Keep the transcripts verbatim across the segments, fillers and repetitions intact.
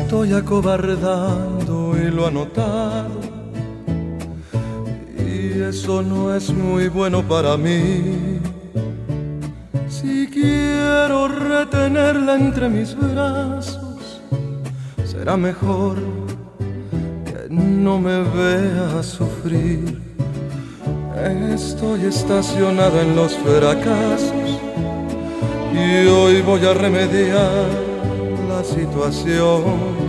estoy acobardando y lo ha notado, y eso no es muy bueno para mí. Si quiero retenerla entre mis brazos, será mejor que no me vea sufrir. Estoy estacionado en los fracasos y hoy voy a remediar la situación.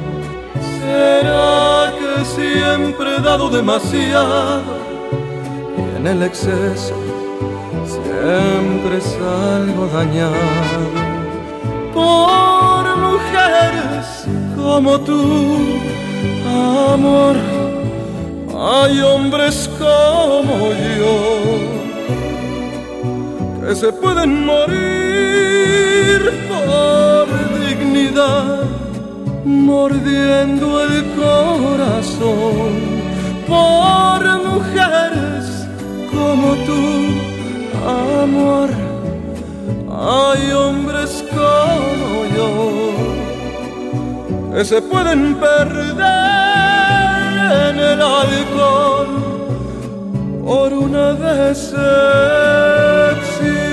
¿Será que siempre he dado demasiado y en el exceso siempre salgo dañado? Por mujeres como tú, amor, hay hombres como yo que se pueden morir por dignidad, mordiendo el corazón. Por mujeres como tú, amor, hay hombres como yo que se pueden perder en el alcohol por una decepción.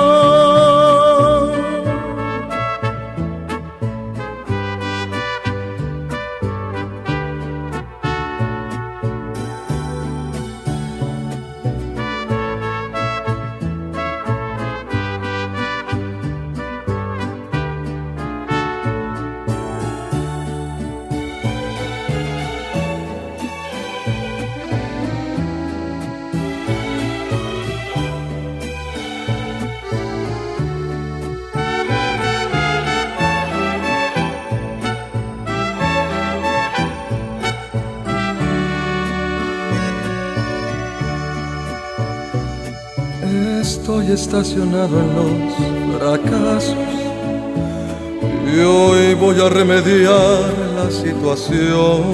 Estoy estacionado en los fracasos y hoy voy a remediar la situación.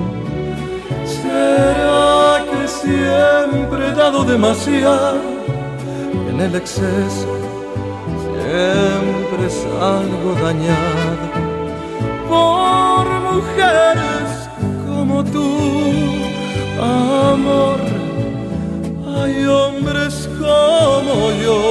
¿Será que siempre he dado demasiado y en el exceso siempre salgo dañado? Por mujeres como tú, amor, hay hombres como yo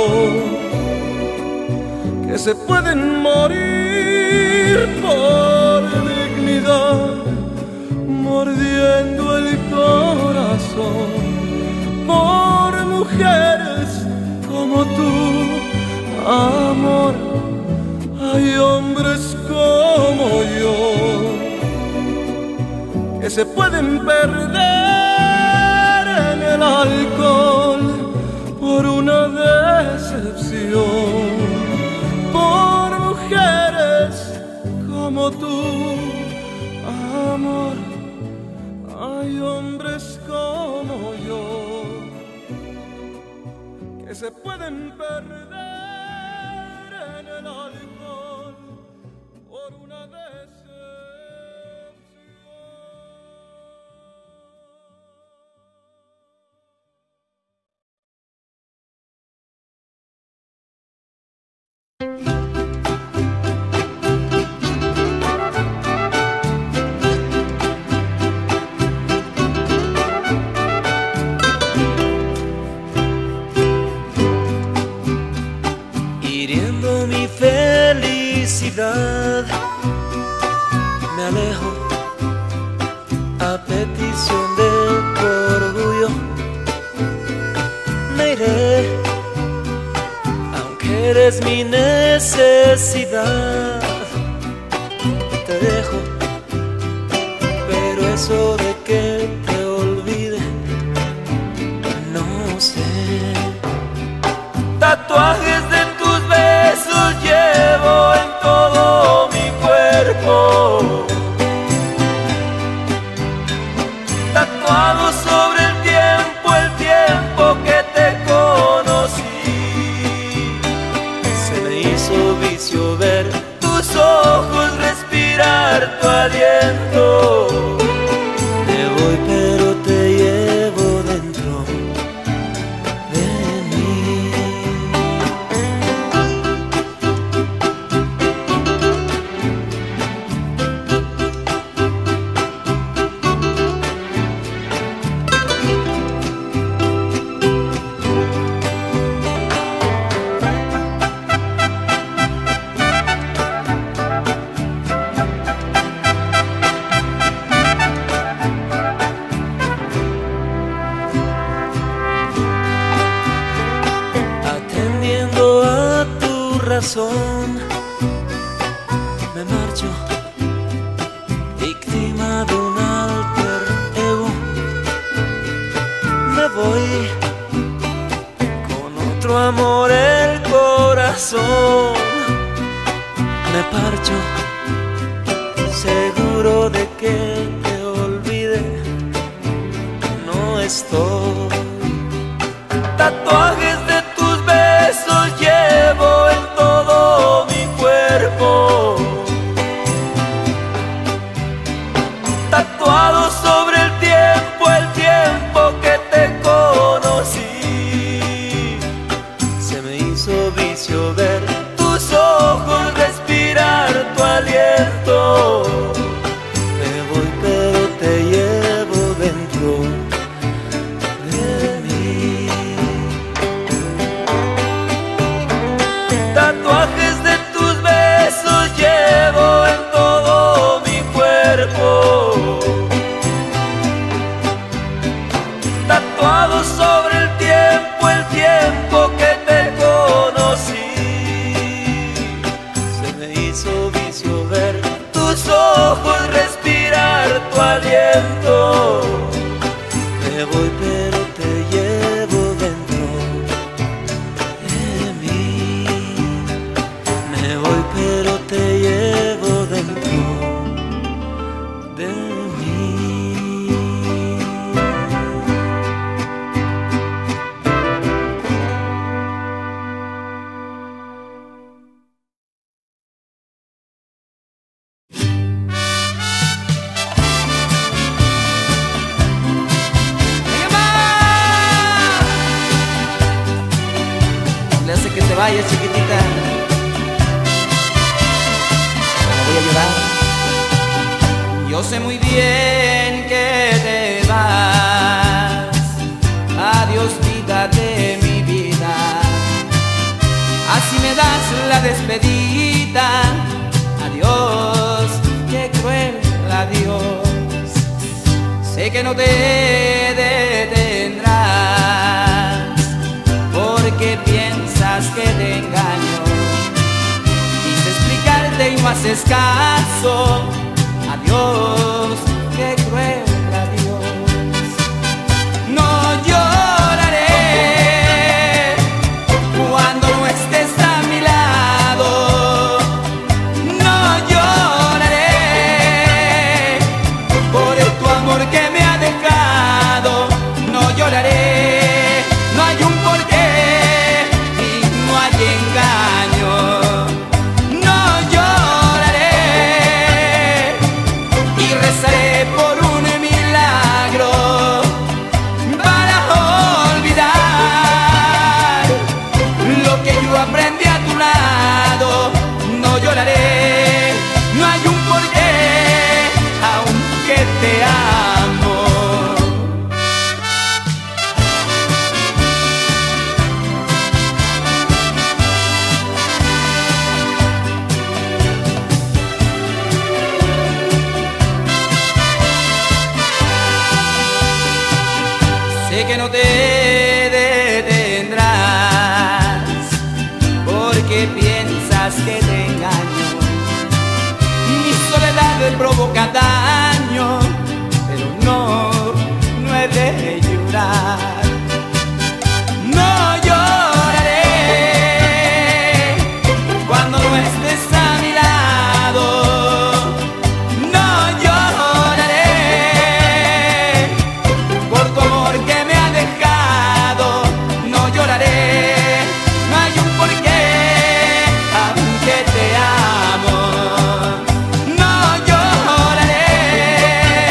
que se pueden morir por dignidad, mordiendo el corazón. Por mujeres como tú, amor, hay hombres como yo que se pueden perder en el alcohol por una decepción. Por mujeres como tú, amor, hay hombres como yo que se pueden perder en el alcohol por una decepción. Me alejo a petición de tu orgullo. Me iré, aunque eres mi necesidad. Te dejo, pero eso de que te olvide, no sé. Tatuajes de tus besos llevo en todo mi cuerpo, tatuado sobre el tiempo, el tiempo que te conocí. Se me hizo vicio ver tus ojos, respirar tu aliento. Te voy pero te llevo dentro de mí. corazón. Me marcho, víctima de un alter ego. Me voy con otro amor el corazón. Me parcho, seguro de que te olvide. No estoy. Tatuajes de tus besos llevo en todo mi cuerpo, tatuado sobre el tiempo, el tiempo que te conocí. Se me hizo vicio ver tus ojos, respirar tu aliento. Me voy pero te llevo dentro de mí. Tatuajes de tus besos llevo en todo mi cuerpo, tatuado sobre el tiempo, el tiempo que te conocí. Se me hizo vicio ver tus ojos, respirar tu aliento. Me voy pero te llevo dentro de mí. Me voy pero te llevo dentro de mí. Le hace que te vayas, chiquitita. No voy a llorar. Yo sé muy bien que te vas. Adiós, vida de mi vida. Así me das la despedida. Adiós, qué cruel adiós. Sé que no te detendrás, porque piensas que te engaño. Quise explicarte y no haces caso. Adiós, qué cruel adiós. No lloraré cuando no estés a mi lado. No lloraré por tu amor que me ha dejado. No lloraré, no hay un porqué y no hay engaño. No lloraré y rezaré por un milagro para olvidar lo que yo aprendí a tu lado. No lloraré, no hay un porqué, aunque te amo. Sé que no te detendrás, porque piensas que te engaño. Mi soledad me provoca daño, pero no, no he de llorar. No lloraré cuando no estés a mi lado. No lloraré por tu amor que me ha dejado. No lloraré, no hay un porqué, aunque te amo. No lloraré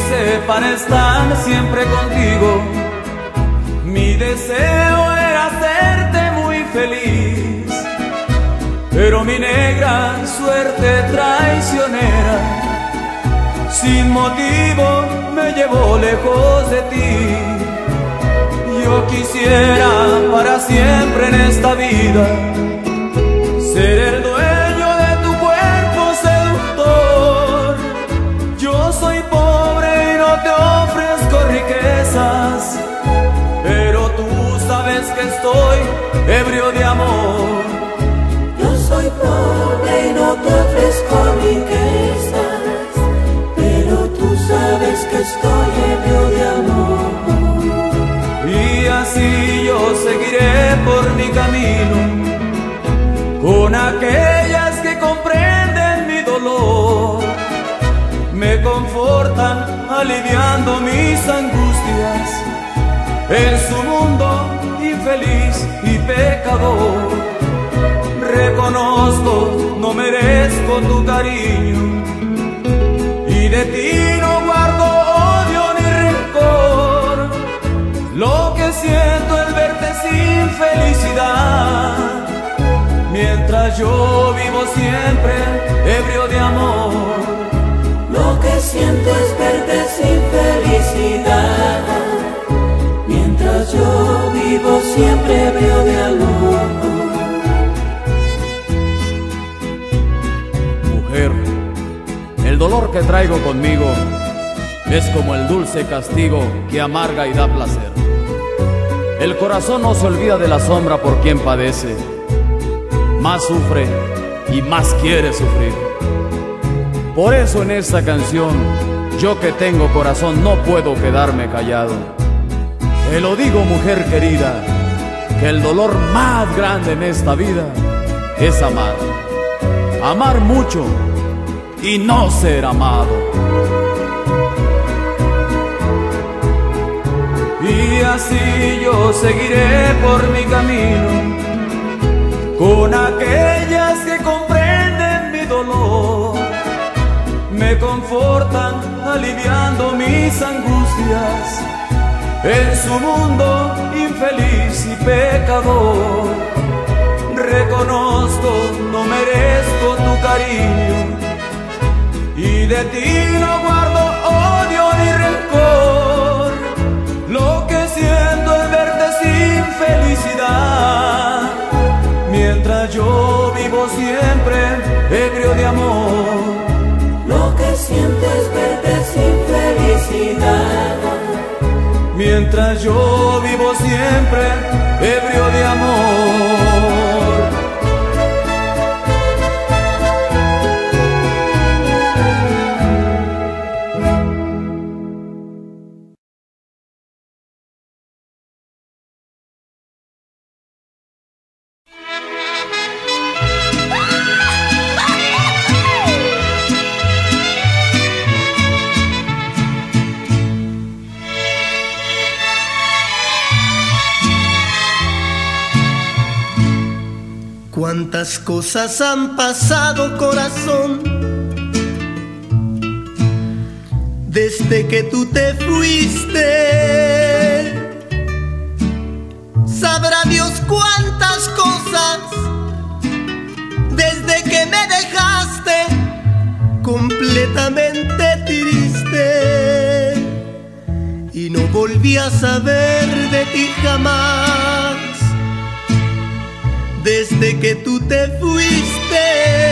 sepan estar siempre contigo. Mi deseo era hacerte muy feliz, pero mi negra suerte traicionera sin motivo me llevó lejos de ti. Yo quisiera para siempre en esta vida ser el dueño de tu cuerpo seductor. Yo soy pobre y no te ofrezco riquezas, pero tú sabes que estoy ebrio de amor. Yo soy pobre y no te ofrezco riquezas, pero tú sabes que estoy ebrio de amor. Y así yo seguiré por mi camino con aquellas que comprenden mi dolor, me confortan aliviando mis angustias en su mundo infeliz y pecador. Reconozco, no merezco tu cariño y de ti no guardo odio ni rencor. Lo que siento es verte sin felicidad, mientras yo vivo siempre ebrio de amor. Lo que siento es verte sin felicidad, mientras yo vivo siempre ebrio de amor. Mujer, el dolor que traigo conmigo es como el dulce castigo que amarga y da placer. El corazón no se olvida de la sombra por quien padece, más sufre y más quiere sufrir. Por eso en esta canción, yo que tengo corazón no puedo quedarme callado. Te lo digo, mujer querida, que el dolor más grande en esta vida es amar. Amar mucho y no ser amado. Y así yo seguiré por mi camino con aquellas que comprenden mi dolor, me confortan aliviando mis angustias en su mundo infeliz y pecador. Reconozco, no merezco tu cariño y de ti no guardo odio ni rencor. Lo que siento es verte sin felicidad, mientras yo vivo siempre ebrio de amor. Lo que siento es verte sin felicidad, mientras yo vivo siempre ebrio de amor. Cuántas cosas han pasado, corazón, desde que tú te fuiste. Sabrá Dios cuántas cosas desde que me dejaste completamente triste y no volví a saber de ti jamás. Desde que tú te fuiste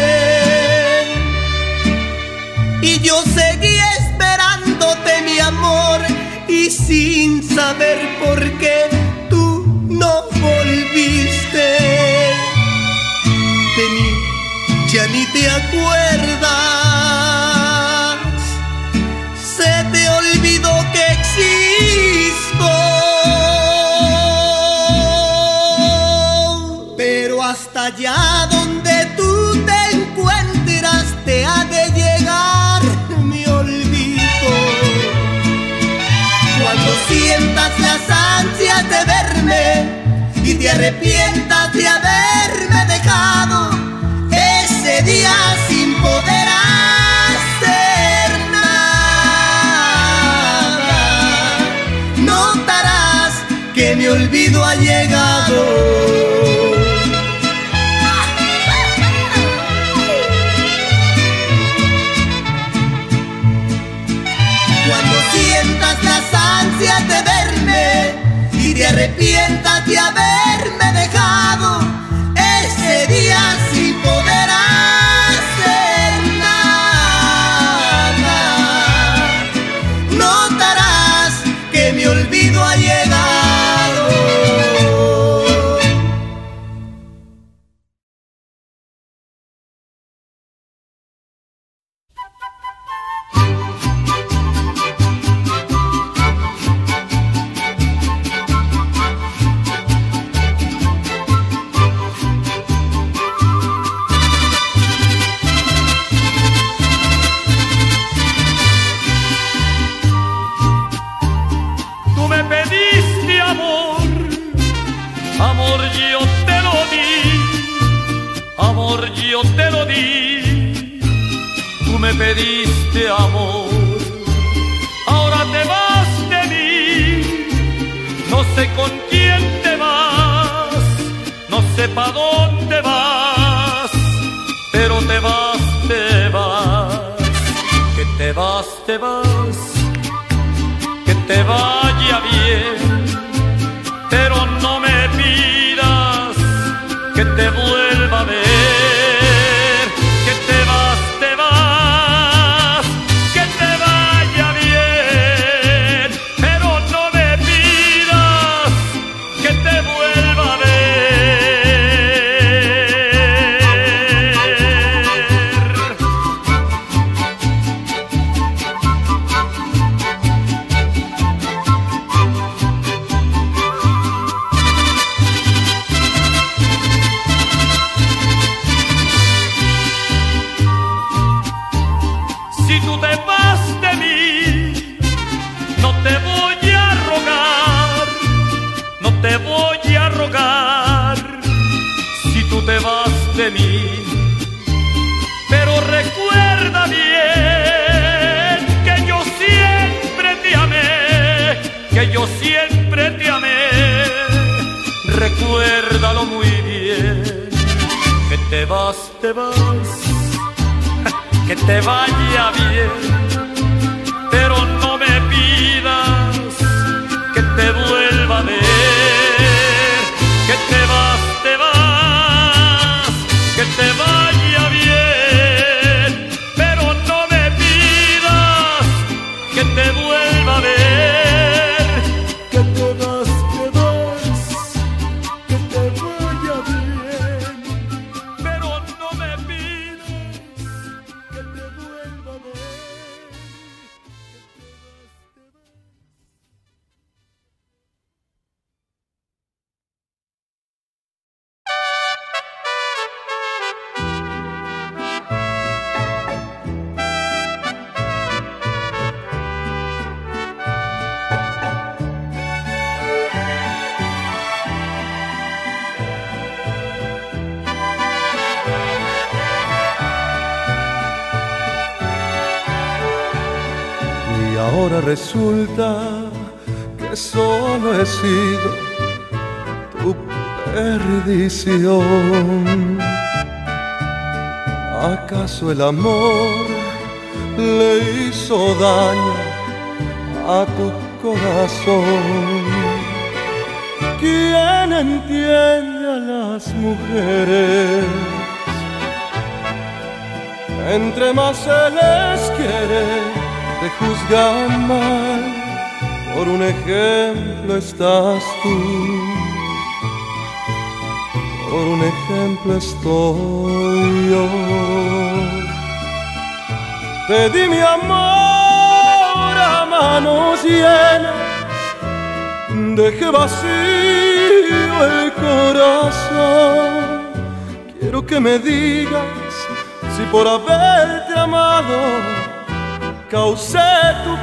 y yo seguí esperándote, mi amor, y sin saber por qué tú no volviste. De mí ya ni te acuerdas, se te olvidó que existo. Hasta allá donde tú te encuentras te ha de llegar mi olvido. Cuando sientas las ansias de verme y te arrepientas de haberme dejado, ese día sin poder hacer nada, mi olvido ha llegado. Cuando sientas las ansias de verme y te arrepientas de haberme dejado, ese día sin poder hacer nada, notarás que mi olvido ha llegado. Yo te lo di, tú me pediste amor, ahora te vas de mí, no sé con quién te vas, no sé pa' dónde vas, pero te vas, te vas, que te vas, te vas, que te vaya bien, pero no me pidas que te vuelva a ver. Pero recuerda bien que yo siempre te amé, que yo siempre te amé. Recuérdalo muy bien, que te vas, te vas, que te vaya bien, pero no me pidas que te vuelva a ver, que te vas, te vas, que te vaya bien, pero no me pidas que te vuelva a ver, que te vas, te vas, que te vaya bien, pero no me pidas que te vuelva a ver, que te vas, te vas. Ahora resulta que solo he sido tu perdición. ¿Acaso el amor le hizo daño a tu corazón? ¿Quién entiende a las mujeres? Entre más se les quiere, te juzgan mal, por un ejemplo estás tú, por un ejemplo estoy yo. Te di mi amor a manos llenas, dejé vacío el corazón. Quiero que me digas si por haberte amado causé tu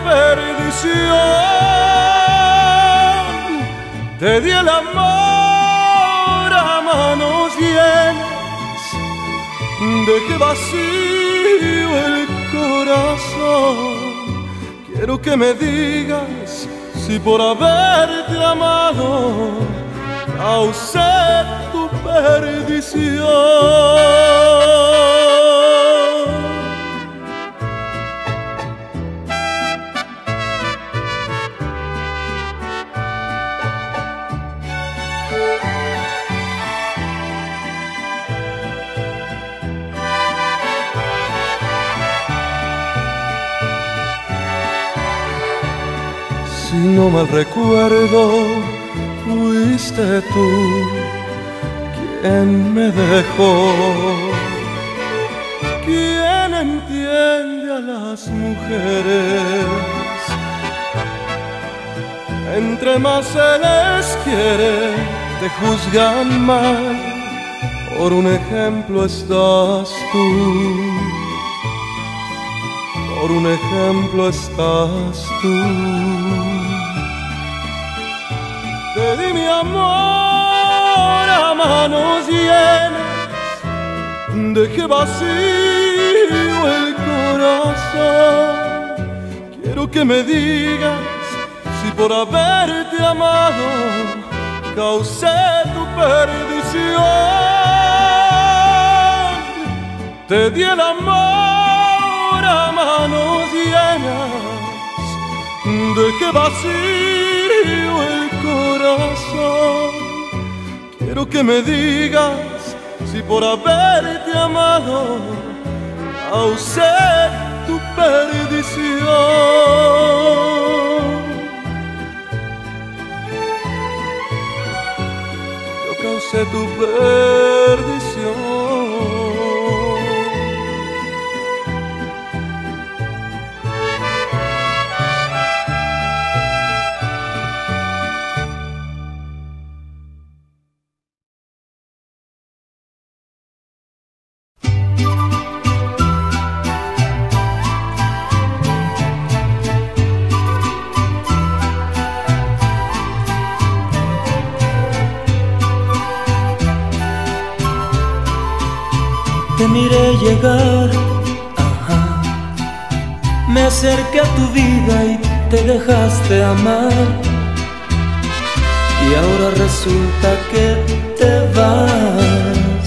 perdición. Te di el amor a manos llenas, dejé vacío el corazón. Quiero que me digas si por haberte amado causé tu perdición. Si no mal recuerdo, fuiste tú quien me dejó. ¿Quién entiende a las mujeres? Entre más se les quiere, te juzgan mal. Por un ejemplo estás tú. Por un ejemplo estás tú. Te di mi amor a manos llenas, dejé vacío el corazón. Quiero que me digas si por haberte amado causé tu perdición. Te di el amor a manos llenas, dejé vacío el corazón. Quiero que me digas si por haberte amado causé tu perdición. Yo causé tu perdición. Te miré llegar, ajá. Me acerqué a tu vida y te dejaste amar. Y ahora resulta que te vas.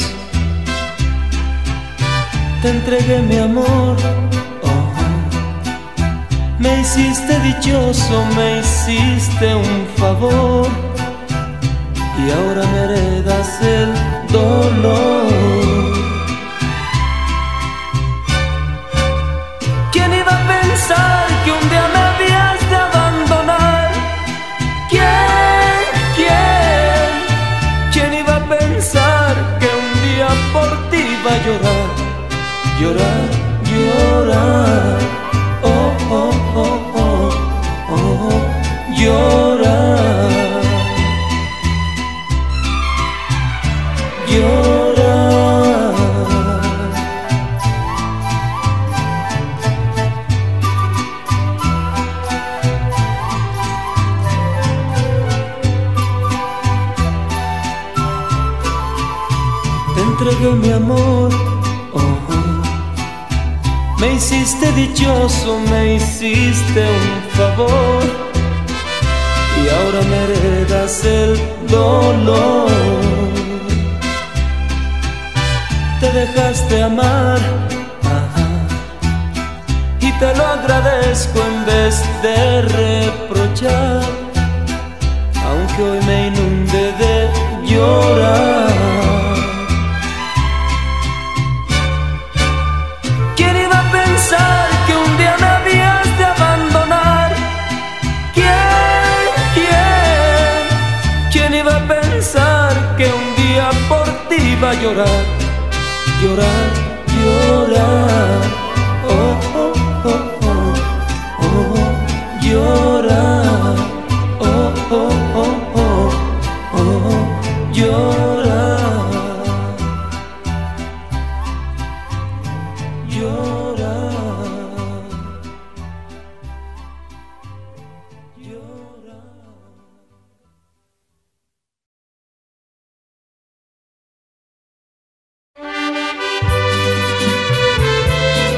Te entregué mi amor, oh. Me hiciste dichoso, me hiciste un favor. Y ahora me heredas el dolor. Que un día me habías de abandonar. ¿Quién, quién, quién iba a pensar que un día por ti iba a llorar, llorar, llorar, oh, oh, oh, oh, oh, llorar, llorar. Te entregué mi amor, oh, oh. Me hiciste dichoso, me hiciste un favor. Y ahora me heredas el dolor. Te dejaste amar, ajá. Y te lo agradezco en vez de reprochar. Aunque hoy me inunde de llorar. Que un día me habías de abandonar. ¿Quién, quién, quién iba a pensar que un día por ti iba a llorar, llorar, llorar, oh, oh, oh, oh, oh, llorar, oh, oh, oh, oh, oh, llorar, llorar. Llorar.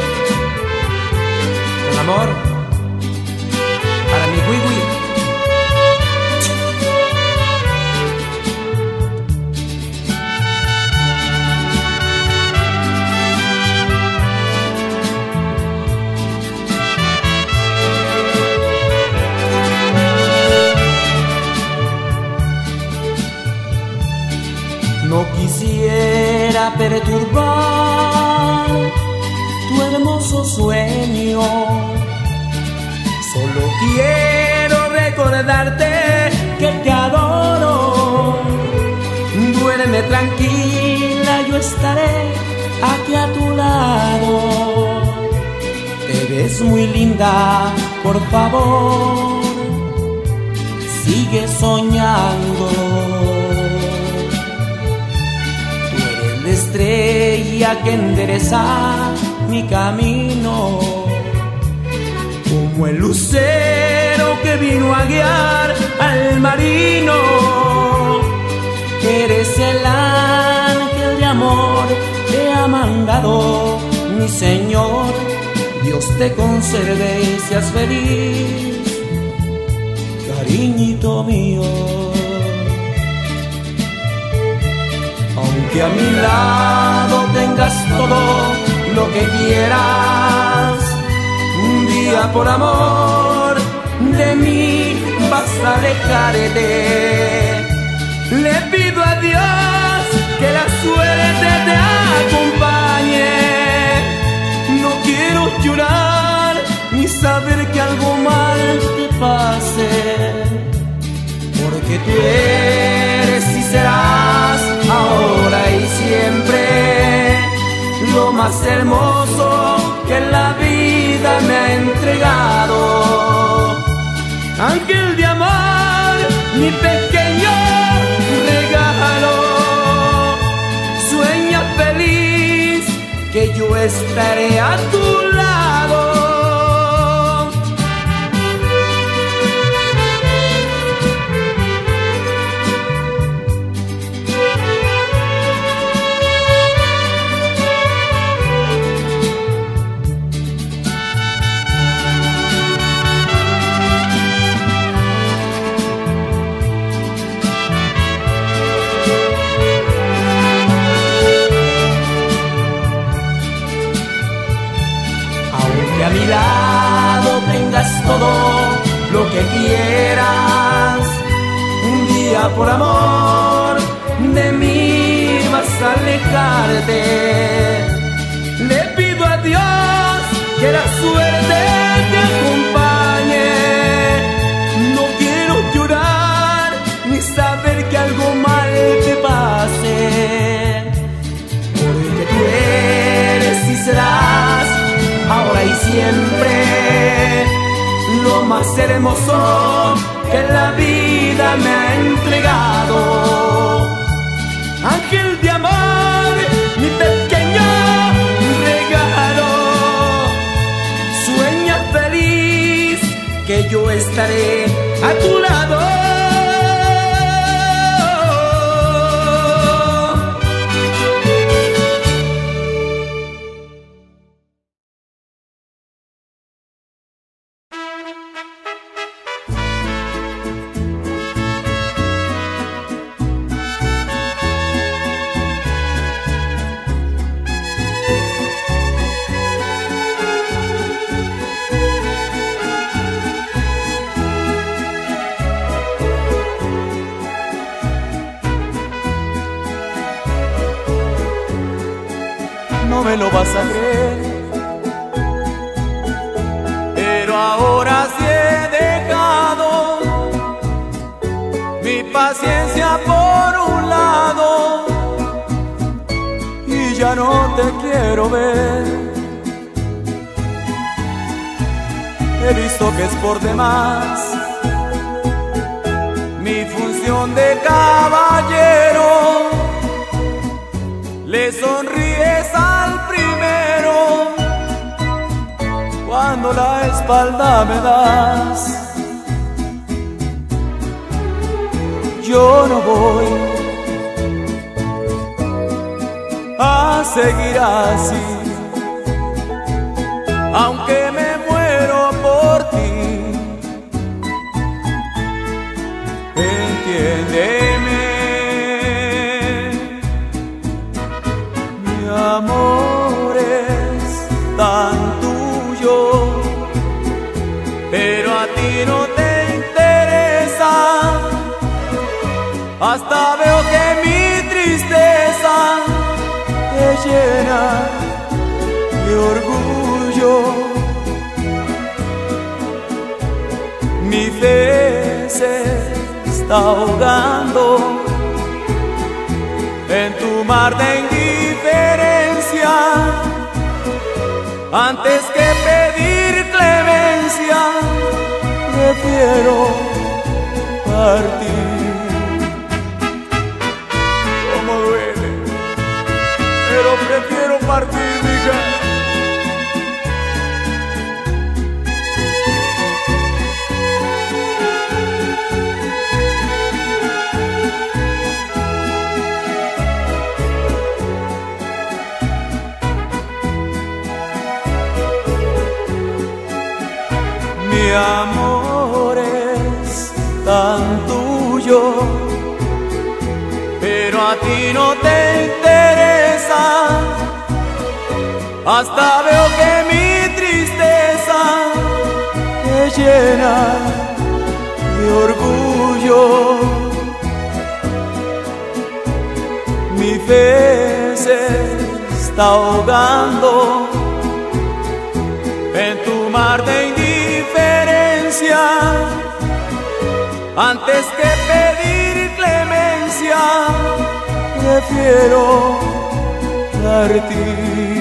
No quisiera perturbar tu hermoso sueño, solo quiero recordarte que te adoro. Duerme tranquila, yo estaré aquí a tu lado. Te ves muy linda, por favor, sigue soñando. Tú eres la estrella que endereza mi camino, como el lucero que vino a guiar al marino. Eres el ángel de amor que ha mandado mi Señor. Dios te conserve y seas feliz, cariñito mío. Aunque a mi lado tengas todo lo que quieras, un día por amor de mí vas a alejarte. Le pido a Dios que la suerte te acompañe. No quiero llorar ni saber que algo mal te pase, porque tú eres y serás ahora y siempre lo más hermoso que la vida me ha entregado. Ángel de amor, mi pequeño regalo, sueña feliz que yo estaré a tu lado. A mi lado tengas todo lo que quieras, un día por amor de mí vas a alejarte. Le pido a Dios que la suerte te acompañe. No quiero llorar ni saber que algo mal te pase, porque tú eres y serás ahora y siempre lo más hermoso que la vida me ha entregado. Ángel de amor, mi pequeño regalo, sueña feliz que yo estaré a tu lado. No me lo vas a creer, pero ahora sí he dejado mi paciencia por un lado y ya no te quiero ver. He visto que es por demás mi función de caballero. Le sonríes al primero cuando la espalda me das. Yo no voy a seguir así, aunque me muero por ti. Entiéndeme, mi amor es tan tuyo, pero a ti no te interesa. Hasta veo que mi tristeza llena de orgullo. Mi fe se está ahogando en tu mar de indiferencia. Antes que pedir clemencia, prefiero partir. Como duele, pero prefiero partir, mija. Mi amor es tan tuyo, pero a ti no te interesa. Hasta veo que mi tristeza te llena de orgullo. Mi fe se está ahogando en tu mar de indiferencia. Antes que pedir clemencia, prefiero partir.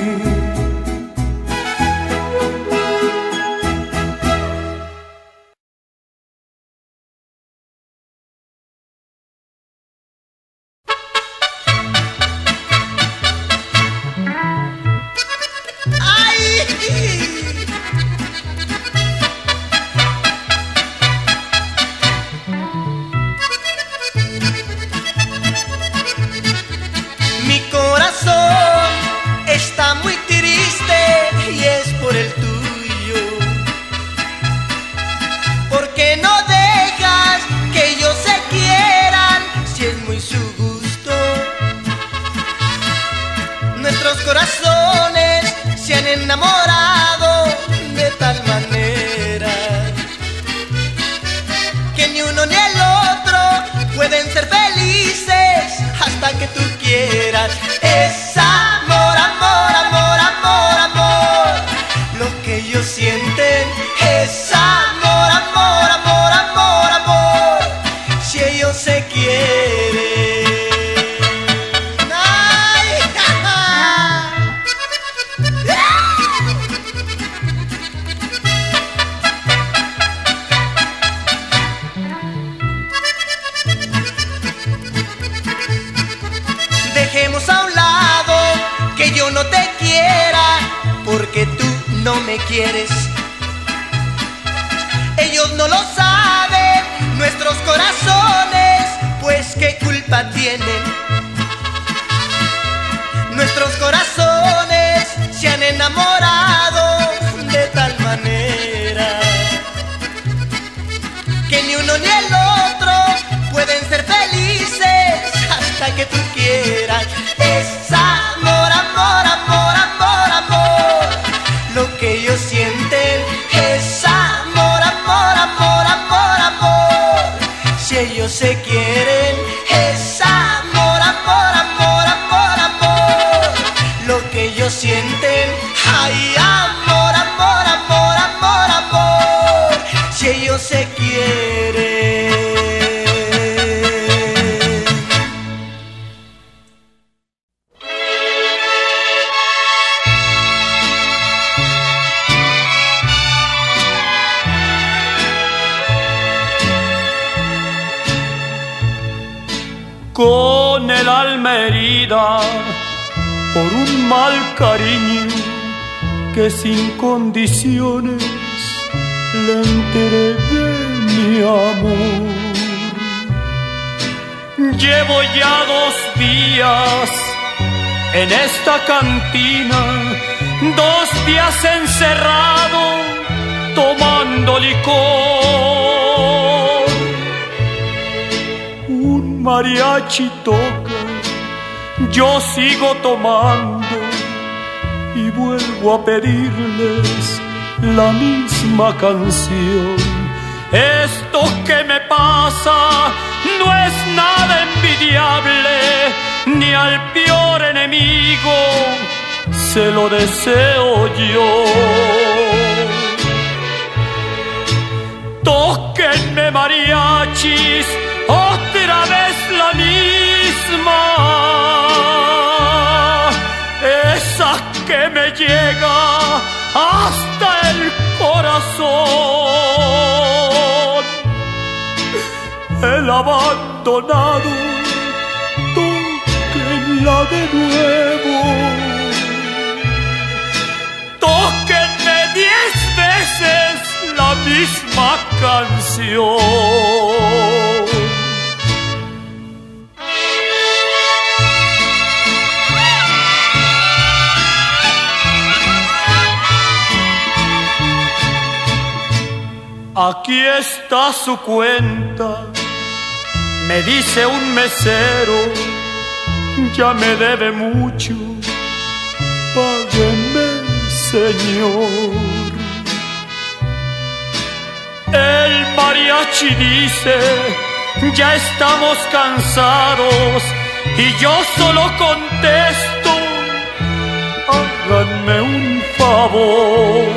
Dejemos a un lado que yo no te quiera, porque tú no me quieres. Ellos no lo saben, nuestros corazones, pues qué culpa tienen. Nuestros corazones se han enamorado de tal manera que ni uno ni el otro pueden ser felices hasta que tú quieras. Es amor, amor, amor, amor, amor. Lo que ellos sienten es amor, amor, amor, amor, amor. Si ellos se quieren es amor, amor, amor, amor, amor. Lo que ellos sienten, ay, amor, amor, amor, amor, amor. Si ellos se quieren. Con el alma herida por un mal cariño que sin condiciones le entregué mi amor. Llevo ya dos días en esta cantina, dos días encerrado tomando licor. Un mariachi toca, yo sigo tomando y vuelvo a pedirles la misma canción. Esto que me pasa no es nada envidiable, ni al peor enemigo se lo deseo yo. Tóquenme mariachis, otra vez la misma, esa que me llega hasta el corazón. El abandonado, tóquenla de nuevo. Tóquenme diez veces la misma canción. Aquí está su cuenta, me dice un mesero, ya me debe mucho, págueme, señor. El mariachi dice, ya estamos cansados, y yo solo contesto, háganme un favor.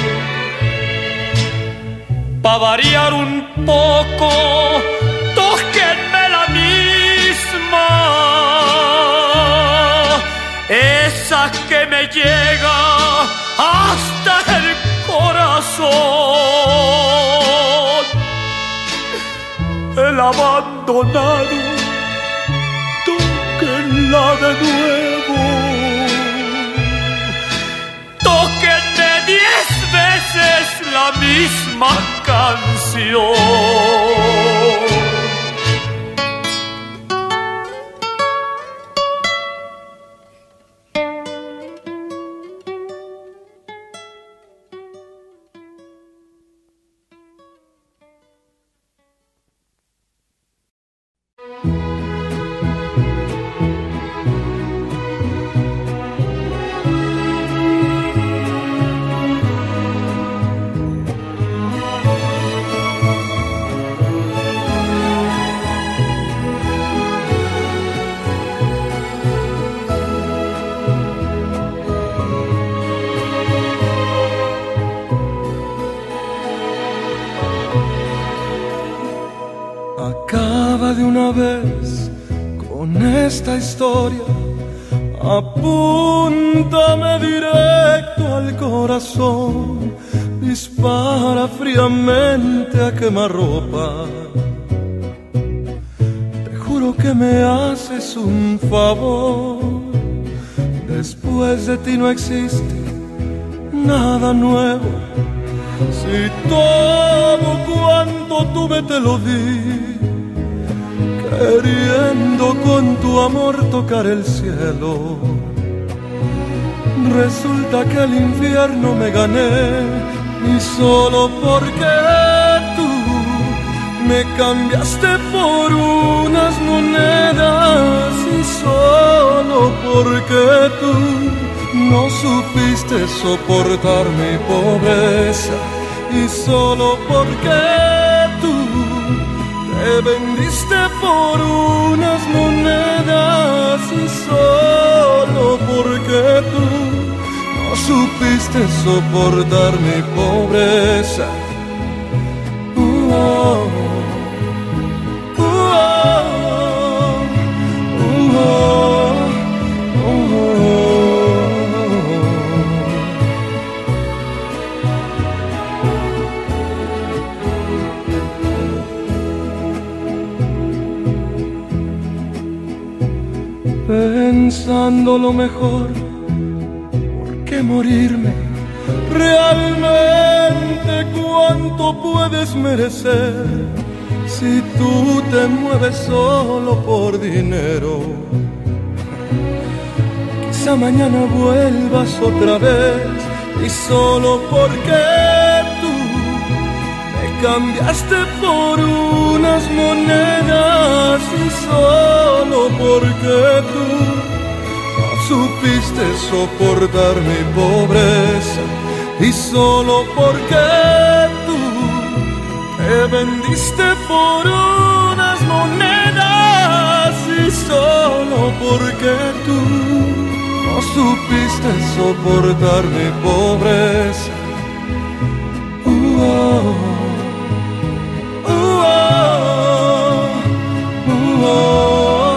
Pa' variar un poco, tóquenme la misma, esa que me llega hasta el corazón. El abandonado, tóquenla de nuevo. Tóquenme diez veces la misma canción. Acaba de una vez con esta historia, apúntame directo al corazón, dispara fríamente a quemarropa. Te juro que me haces un favor, después de ti no existe nada nuevo. Si todo cuanto tuve te lo di, queriendo con tu amor tocar el cielo, resulta que el infierno me gané, y solo porque tú me cambiaste por unas monedas, y solo porque tú no supiste soportar mi pobreza, y solo porque tú te vendiste por unas monedas, y solo porque tú no supiste soportar mi pobreza. Uh -oh, uh -oh, uh -oh, uh -oh. Pensando lo mejor, ¿por qué morirme? Realmente cuánto puedes merecer si tú te mueves solo por dinero. Quizá mañana vuelvas otra vez, y solo porque tú me cambiaste por unas monedas, y solo porque tú no supiste soportar mi pobreza, y solo porque tú te vendiste por unas monedas, y solo porque tú no supiste soportar mi pobreza. Uh, oh, uh, oh, uh, oh,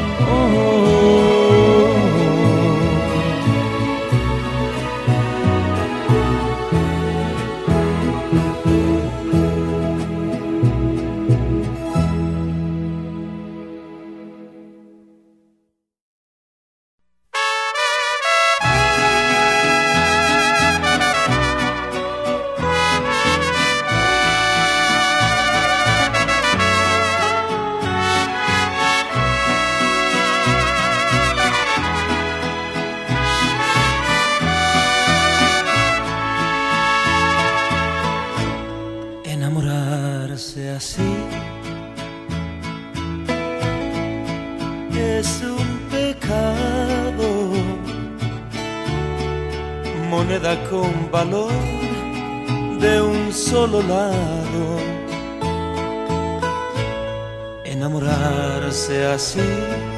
enamorarse así es un pecado, moneda con valor de un solo lado. Enamorarse así,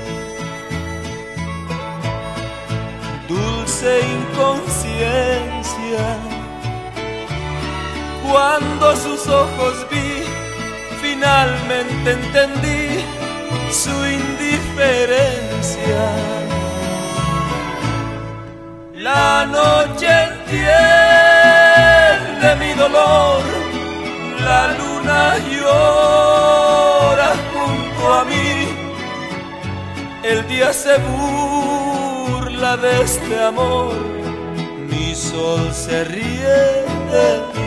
dulce inconsciencia. Cuando sus ojos vi, finalmente entendí su indiferencia. La noche entiende mi dolor, la luna llora junto a mí, el día se burla de este amor, mi sol se ríe de mí.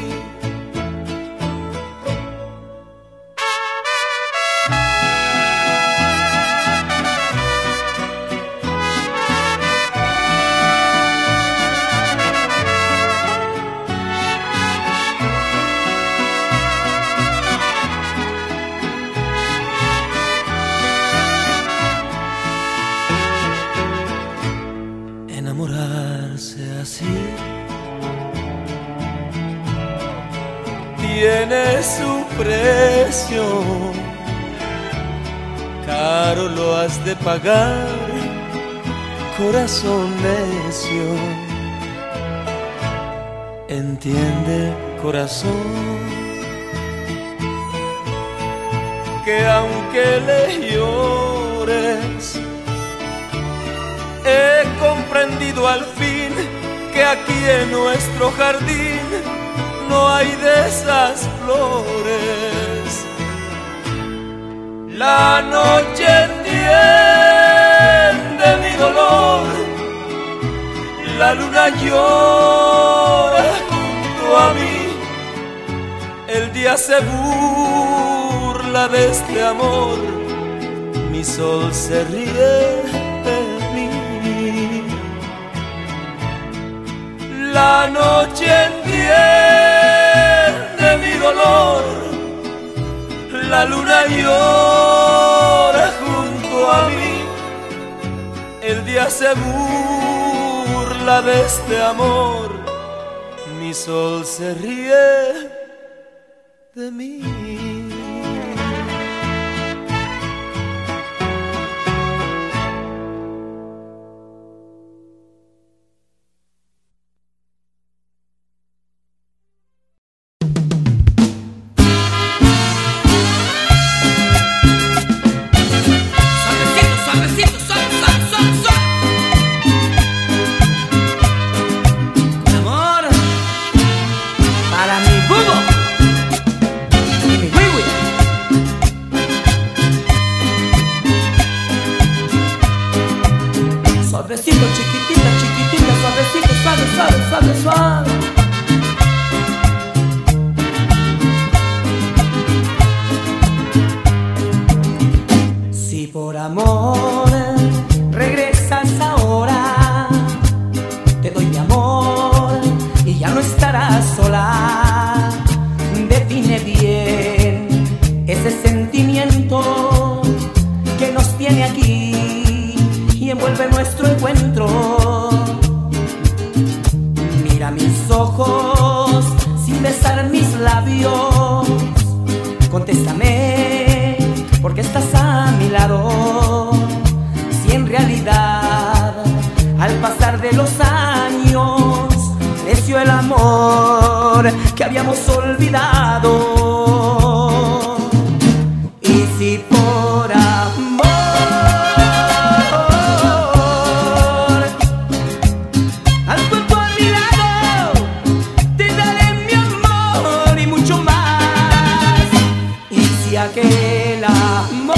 Enamorarse así tiene su precio, caro lo has de pagar, corazón necio. Entiende, corazón, que aunque le llores, he comprendido al fin que aquí en nuestro jardín no hay de esas flores. La noche entiende mi dolor, la luna llora junto a mí, el día se burla de este amor, mi sol se ríe de mí. La noche entiende mi dolor, la luna llora junto a mí, el día se burla de este amor, mi sol se ríe de mí. Suavecito, chiquitita, chiquitita, suavecito, suave, suave, suave, suave. Si por amor regresas ahora, te doy mi amor y ya no estarás sola. Define bien ese sentimiento que nos tiene aquí y envuelve nuestro encuentro. Mira mis ojos sin besar mis labios, contéstame, ¿por qué estás a mi lado? Si en realidad al de los años creció el amor que habíamos olvidado. Y si por amor has vuelto a mi lado, te daré mi amor y mucho más. Y si aquel amor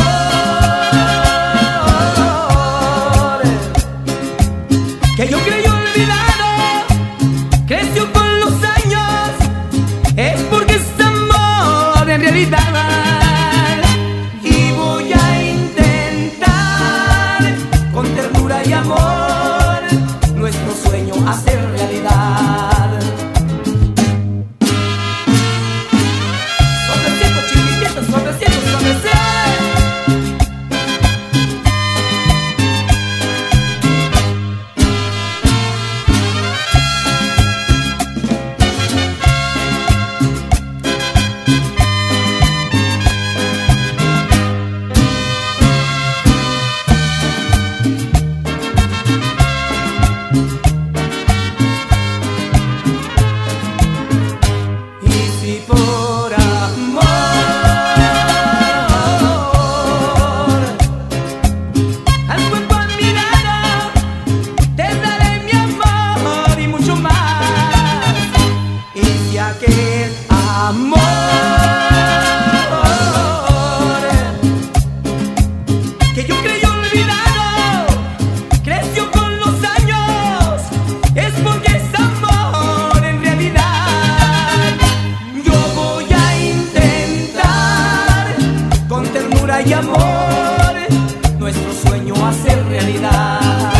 que yo creí olvidado creció con los años, es porque es amor en realidad. Y voy a intentar con ternura y amor nuestro sueño hacer realidad. Suavecito, chiquitito, suavecito, suavecito. Y amor, nuestro sueño hacer realidad.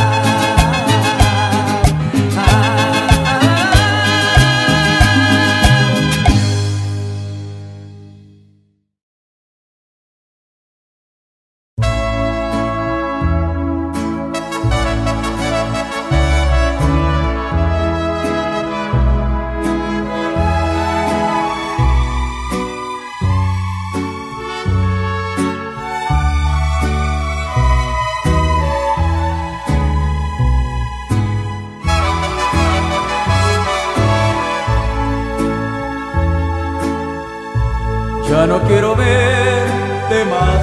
Ya no quiero verte más,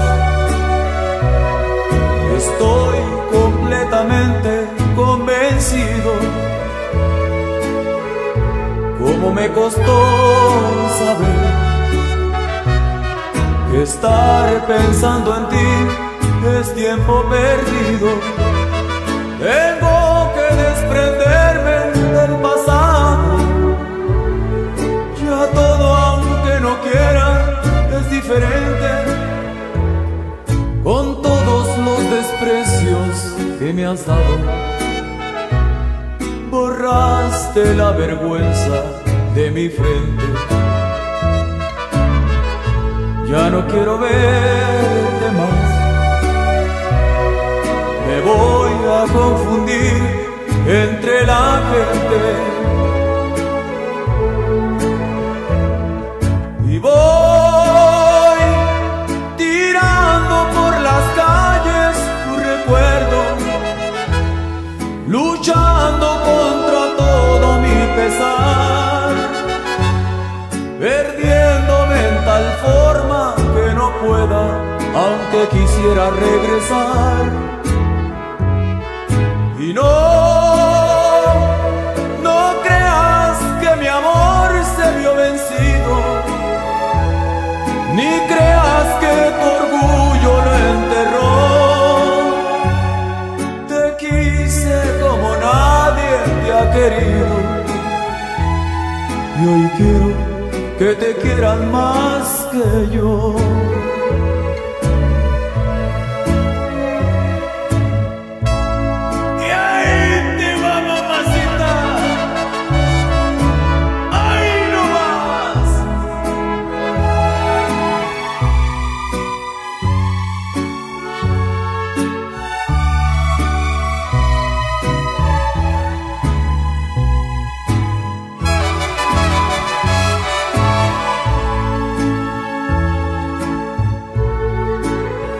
estoy completamente convencido. Cómo me costó saber que estar pensando en ti es tiempo perdido. Tengo que desprenderme del pasado, ya todo aunque no quiera es diferente. Con todos los desprecios que me has dado, borraste la vergüenza de mi frente. Ya no quiero verte más, me voy a confundir entre la gente. Y voy tirando por las calles tu recuerdo, luchando contra todo mi pesar, perdiéndome en tal forma que no pueda, aunque quisiera regresar. Y no, no creas que mi amor se vio vencido, ni creas que tu orgullo lo enterró. Te quise como nadie te ha querido, y hoy quiero que te quieran más que yo. Y ahí te va, mamacita, ahí no vas.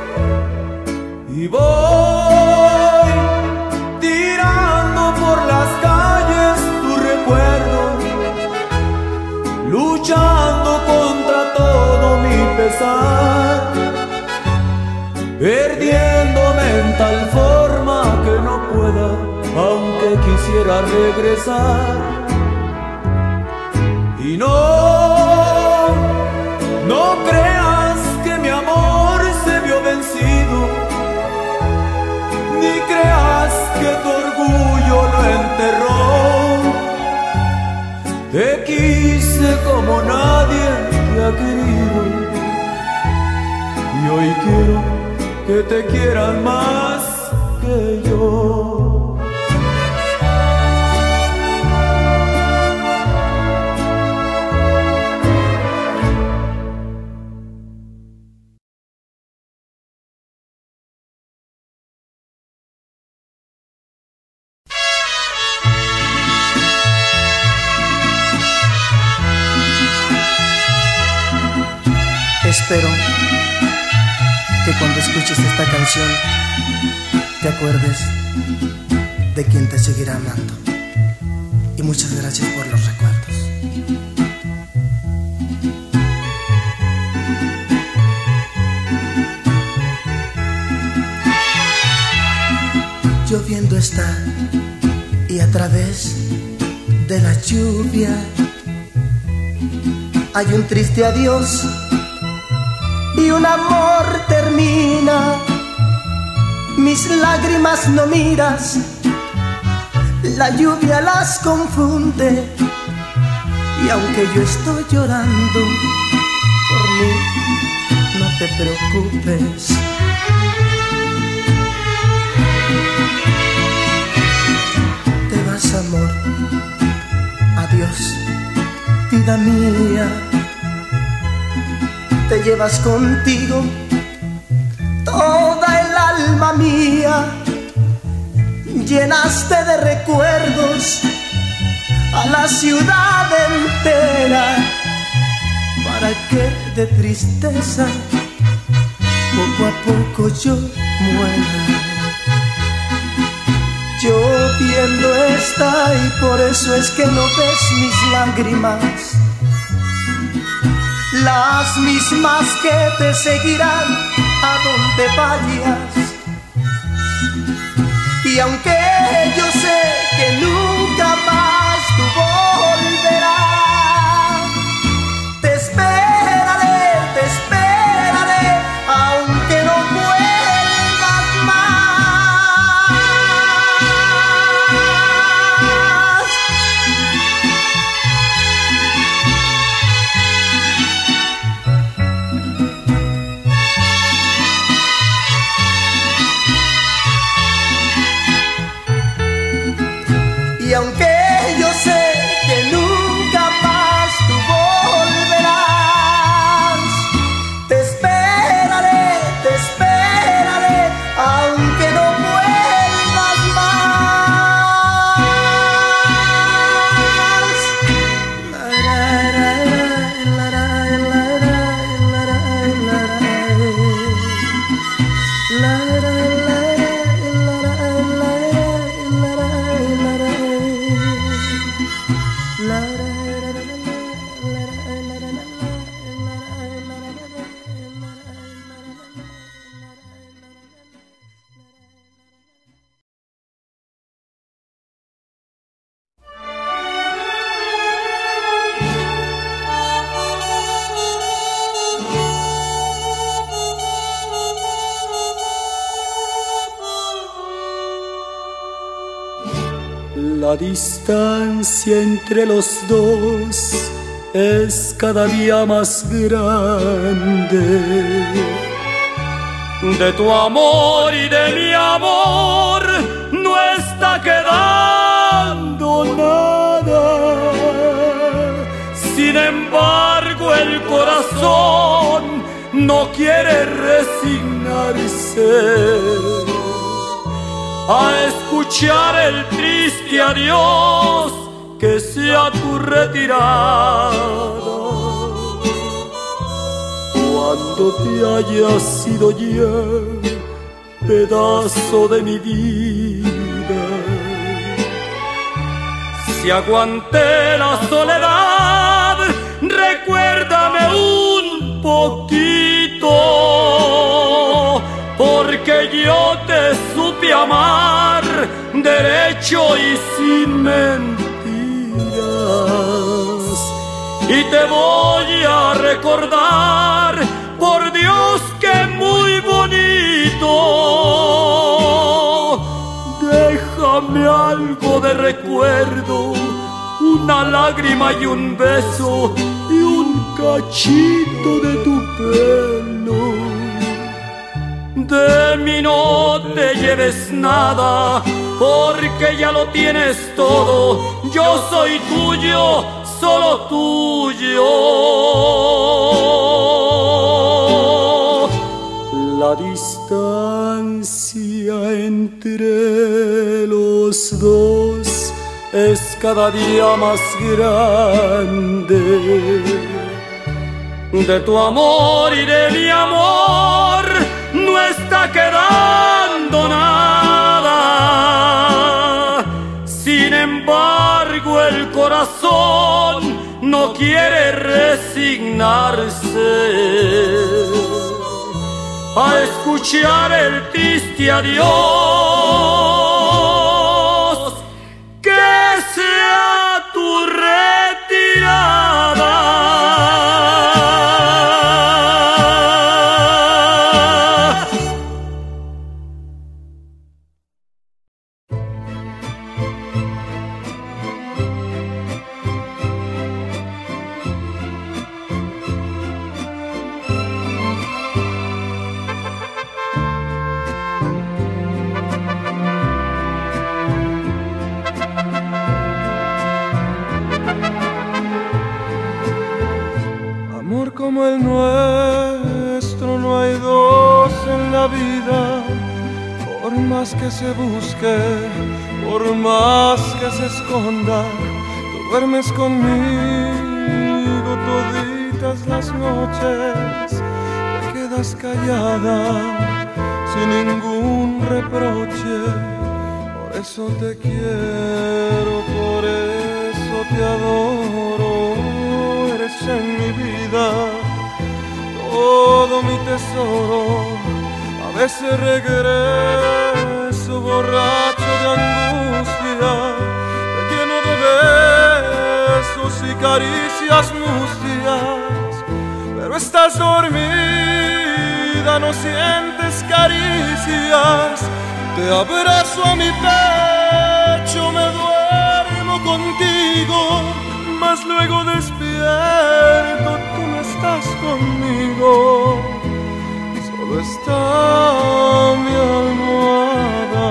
Y voy tirando por las perdiéndome en tal forma que no pueda, aunque quisiera regresar. Y no, no creas que mi amor se vio vencido, ni creas que tu orgullo lo enterró. Te quise como nadie te ha querido, y hoy quiero que te quieran más que yo. Espero que cuando escuches esta canción te acuerdes de quien te seguirá amando. Y muchas gracias por los recuerdos. Lloviendo está y a través de la lluvia hay un triste adiós y un amor termina. Mis lágrimas no miras, la lluvia las confunde, y aunque yo estoy llorando por mí, no te preocupes. Te vas, amor, adiós, vida mía. Te llevas contigo toda el alma mía, llenaste de recuerdos a la ciudad entera, para que de tristeza poco a poco yo muera. Lloviendo está y por eso es que no ves mis lágrimas, las mismas que te seguirán a donde vayas. Y aunque yo sé que nunca más tú volverás, te esperaré, te esperaré, aunque no vuelvas más. Y aunque yo sé que nunca más tú volverás, te esperaré, te esperaré, aunque no vuelvas más. La, la, la, la, la, la, la, la, la, La distancia entre los dos es cada día más grande. De tu amor y de mi amor no está quedando nada. Sin embargo, el corazón no quiere resignarse a escuchar el triste adiós que sea tu retirada. Cuando te hayas sido ya pedazo de mi vida, si aguanté la soledad, recuérdame un poquito. Por porque yo te supe amar derecho y sin mentiras. Y te voy a recordar, por Dios que muy bonito. Déjame algo de recuerdo, una lágrima y un beso y un cachito de tu pelo. De mí no te lleves nada, porque ya lo tienes todo. Yo soy tuyo, solo tuyo. La distancia entre los dos es cada día más grande. De tu amor y de mi amor no está quedando nada. Sin embargo, el corazón no quiere resignarse a escuchar el triste adiós. Que sea tu retirada. Como el nuestro no hay dos en la vida, por más que se busque, por más que se esconda, tú duermes conmigo toditas las noches, te quedas callada sin ningún reproche, por eso te quiero, por eso te adoro, eres en mi vida todo mi tesoro. A veces regreso borracho de angustia, te lleno de besos y caricias mustias, pero estás dormida, no sientes caricias. Te abrazo a mi pecho, me duermo contigo, mas luego despierto, tú no estás conmigo, solo está mi almohada.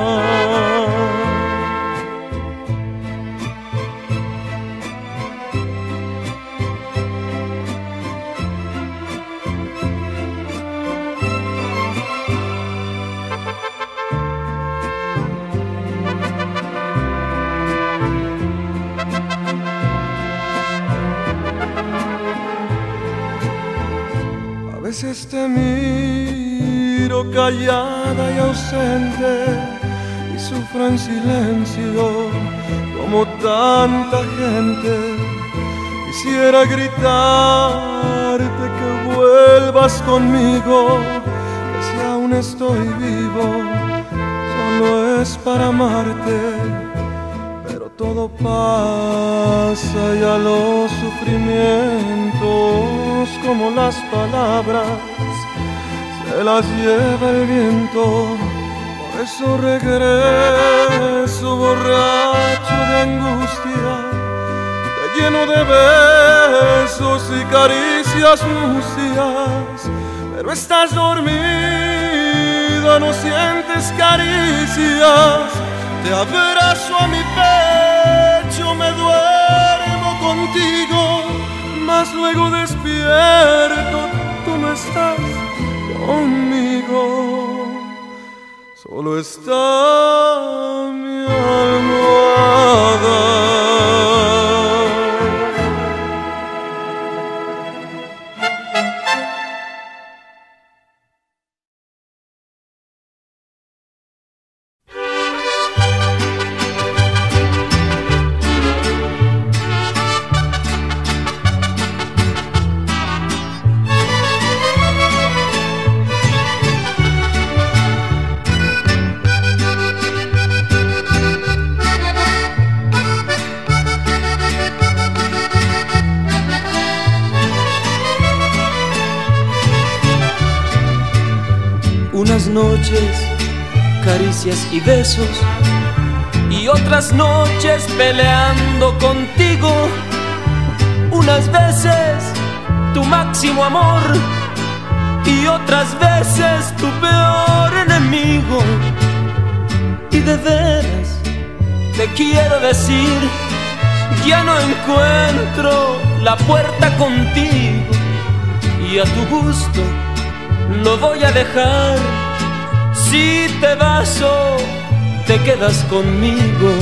A veces te miro callada y ausente y sufro en silencio como tanta gente. Quisiera gritarte que vuelvas conmigo, que si aún estoy vivo solo es para amarte, pero todo pasa y a los sufrimientos como las palabras se las lleva el viento. Por eso regreso borracho de angustia, te lleno de besos y caricias mustias, pero estás dormida, no sientes caricias. Te abrazo a mi pecho, me duermo contigo, mas luego despierto, tú no estás conmigo, solo está mi almohada. noches caricias y besos, y otras noches peleando contigo. Unas veces tu máximo amor y otras veces tu peor enemigo. Y de veras te quiero decir, ya no encuentro la puerta contigo, y a tu gusto lo voy a dejar. Si te vas o te quedas conmigo,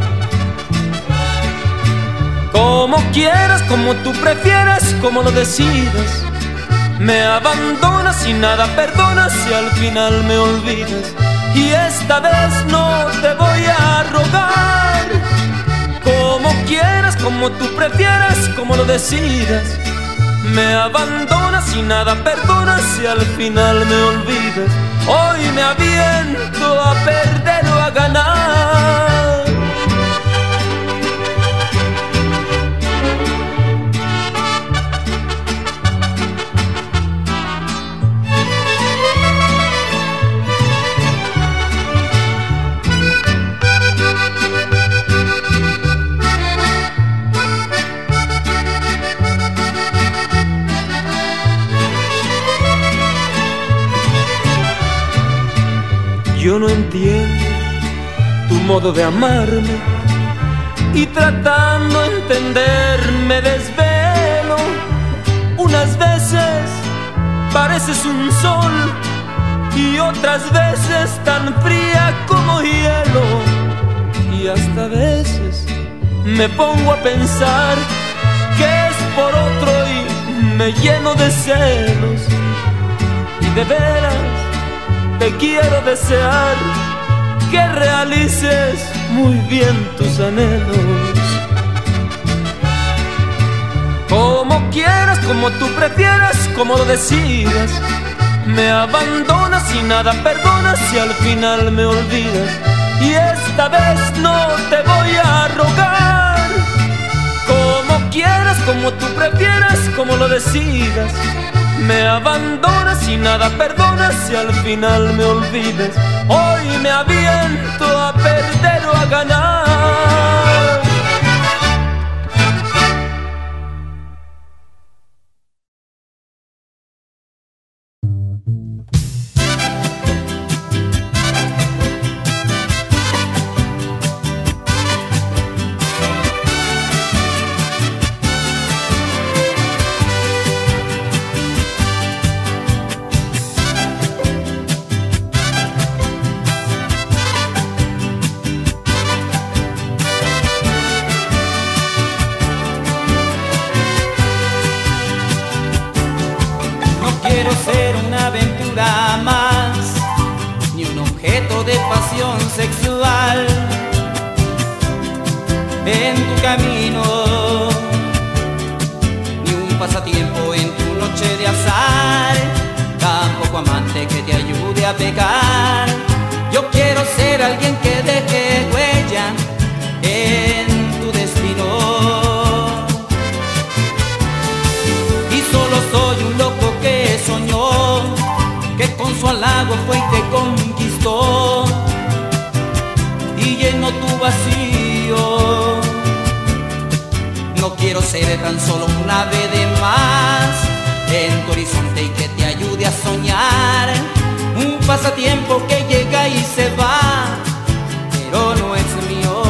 como quieras, como tú prefieras, como lo decidas. Me abandonas y nada perdonas y al final me olvidas. Y esta vez no te voy a rogar, como quieras, como tú prefieras, como lo decidas. Me abandonas y nada perdonas y al final me olvidas. Hoy me aviento a perder o a ganar. Yo no entiendo tu modo de amarme, y tratando de entender me desvelo. Unas veces pareces un sol y otras veces tan fría como hielo. Y hasta veces me pongo a pensar que es por otro y me lleno de celos. Y de veras te quiero desear que realices muy bien tus anhelos. Como quieras, como tú prefieras, como lo decidas. Me abandonas y nada perdonas y al final me olvidas. Y esta vez no te voy a rogar, como quieras, como tú prefieras, como lo decidas. Me abandonas y nada perdonas y al final me olvidas. Hoy me aviento a perder o a ganar. Sexual en tu camino, ni un pasatiempo en tu noche de azar, tampoco amante que te ayude a pecar. Yo quiero ser alguien que deje huella en tu destino, y solo soy un loco que soñó que con su halago fue y te conquistó y llenó tu vacío. No quiero ser tan solo un ave de más en tu horizonte y que te ayude a soñar, un pasatiempo que llega y se va, pero no es mío.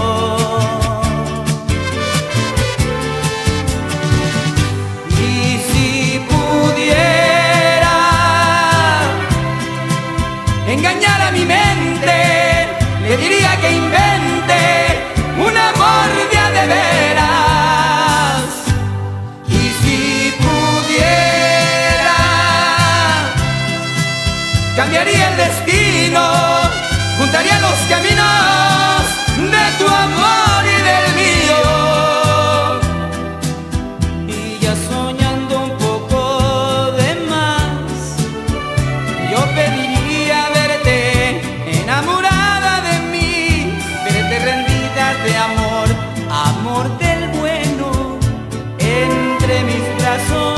Y si pudiera engañar a mi mente, le diría que invente un amor de a de veras. Y si pudiera, cambiaría el destino, juntaría los caminos de tu amor y del mío. Y ya soñando un poco de más, yo pediría verte enamorada de mí, verte rendida de amor, amor del bueno entre mis brazos.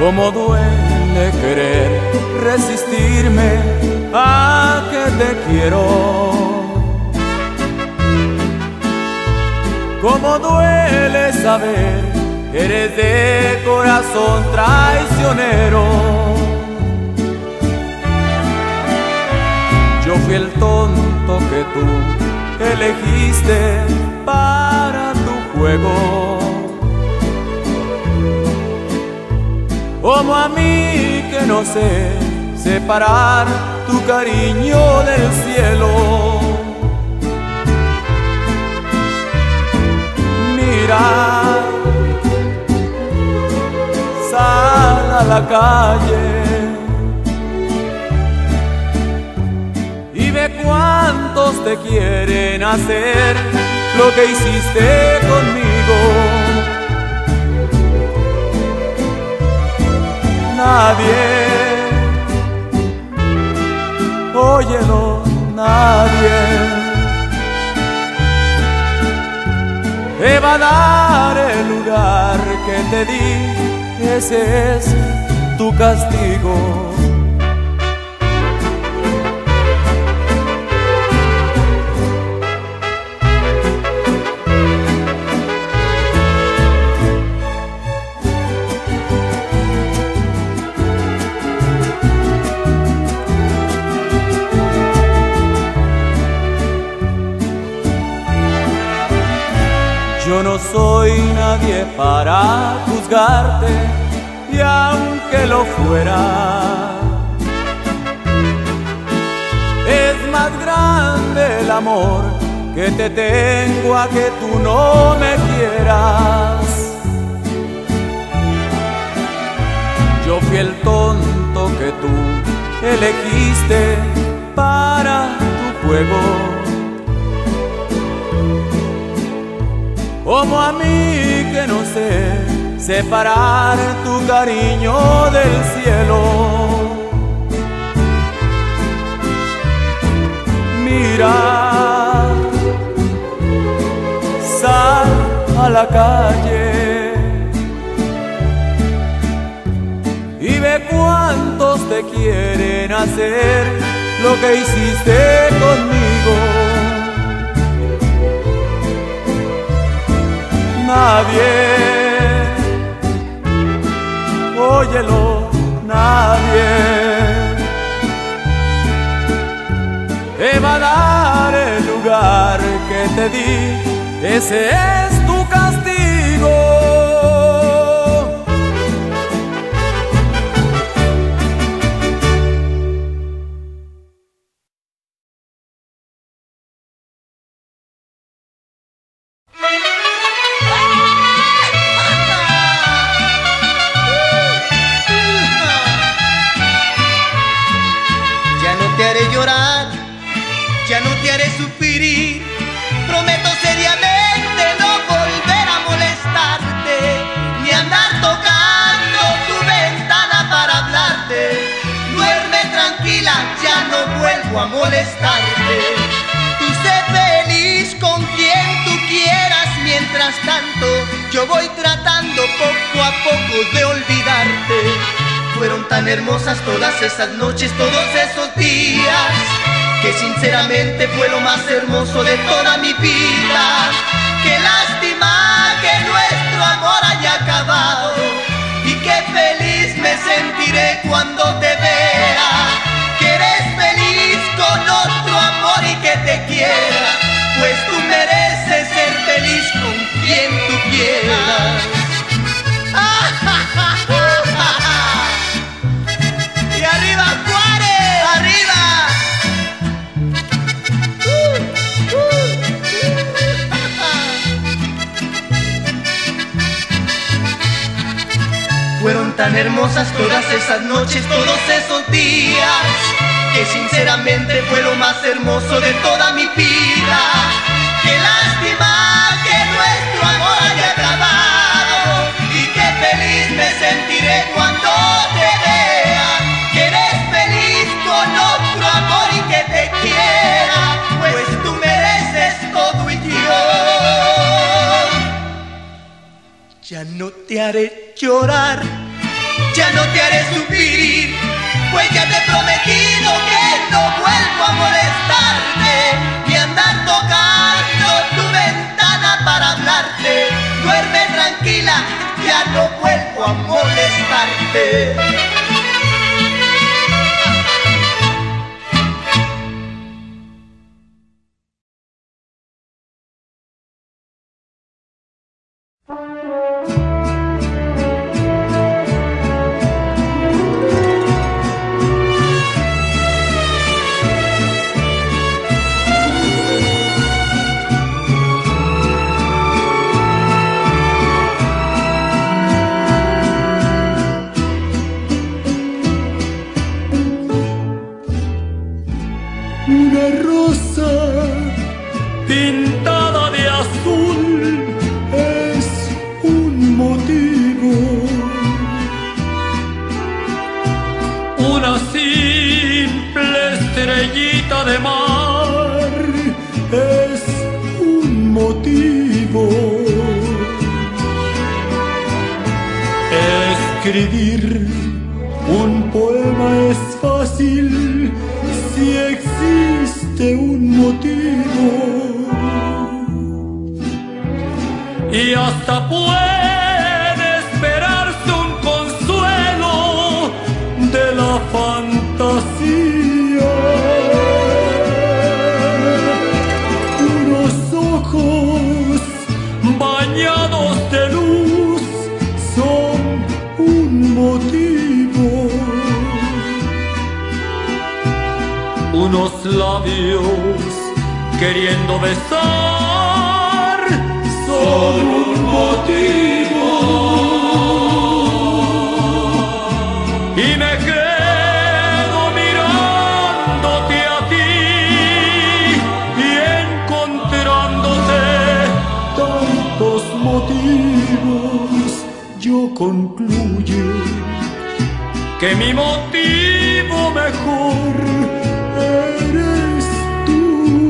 Cómo duele querer resistirme a que te quiero. Cómo duele saber que eres de corazón traicionero. Yo fui el tonto que tú elegiste para tu juego. Como a mí que no sé separar tu cariño del cielo. Mira, sal a la calle y ve cuántos te quieren hacer lo que hiciste conmigo. Nadie, óyelo, nadie te va a dar el lugar que te di, ese es tu castigo. Yo no soy nadie para juzgarte, y aunque lo fuera, es más grande el amor que te tengo a que tú no me quieras. Yo fui el tonto que tú elegiste para tu juego. Como a mí que no sé separar tu cariño del cielo. Mira, sal a la calle y ve cuántos te quieren hacer lo que hiciste conmigo. Nadie, óyelo, nadie te va a dar el lugar que te di, ese es tu castigo. A molestarte. Tú sé feliz con quien tú quieras, mientras tanto yo voy tratando poco a poco de olvidarte. Fueron tan hermosas todas esas noches, todos esos días, que sinceramente fue lo más hermoso de toda mi vida. Qué lástima que nuestro amor haya acabado, y qué feliz me sentiré cuando te vea. Que eres feliz con otro amor y que te quiera, pues tú mereces ser feliz con quien tú quieras. Y arriba Juárez, arriba. Uh, uh. Fueron tan hermosas todas esas noches, todos esos días, que sinceramente fue lo más hermoso de toda mi vida. Qué lástima que nuestro amor haya acabado, y qué feliz me sentiré cuando te vea. Que eres feliz con otro amor y que te quiera, pues tú mereces todo y yo ya no te haré llorar. ya no te haré sufrir, pues ya te he prometido que no vuelvo a molestarte, ni andar tocando tu ventana para hablarte. Duerme tranquila, ya no vuelvo a molestarte. Una rosa pintada de azul es un motivo. Una simple estrellita de mar es un motivo. Escribir un poema es fácil si existe un motivo, y hasta puede esperarse un consuelo de la fantasía. Unos ojos bañados de luz son un motivo. Unos labios queriendo besar son un motivo. Y me quedo mirándote a ti y encontrándote tantos motivos. Yo concluyo que mi motivo mejor eres tú.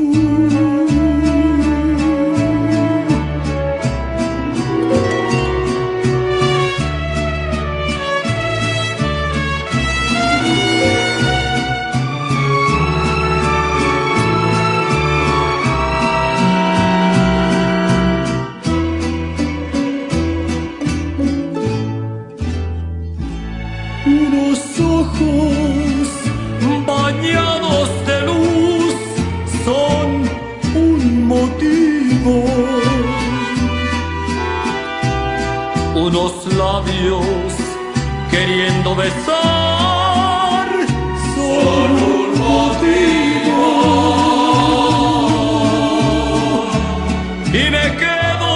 Unos ojos bañados de luz son un motivo. Unos labios queriendo besar son un motivo. Y me quedo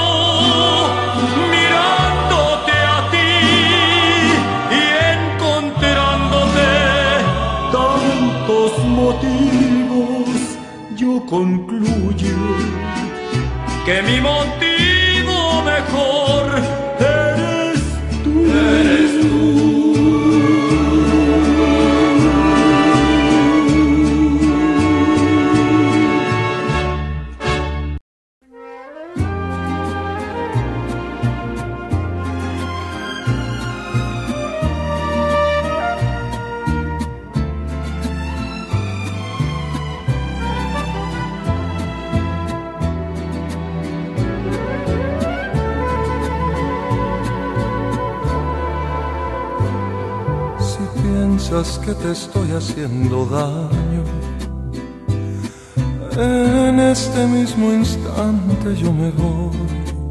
mirándote a ti y encontrándote tantos motivos. Yo concluyo que mi motivo mejor eres tú. Eres tú. Que te estoy haciendo daño, en este mismo instante yo me voy.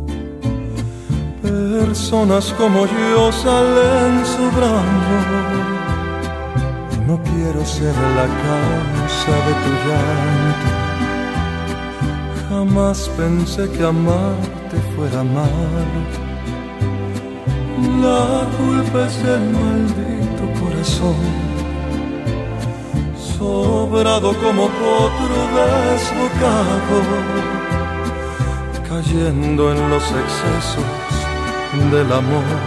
Personas como yo salen sobrando, y no quiero ser la causa de tu llanto. Jamás pensé que amarte fuera malo. La culpa es del maldito corazón, sobrado como potro desbocado, cayendo en los excesos del amor.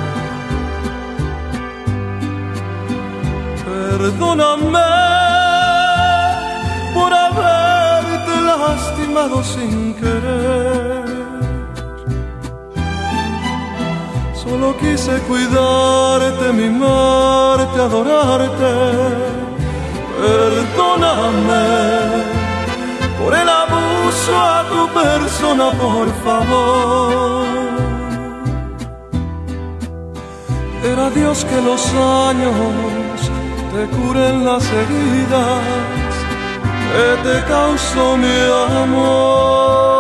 Perdóname por haberte lastimado sin querer. Solo quise cuidarte, mimarte, adorarte. Perdóname por el abuso a tu persona, por favor. Era Dios que los años te curen las heridas que te causó mi amor.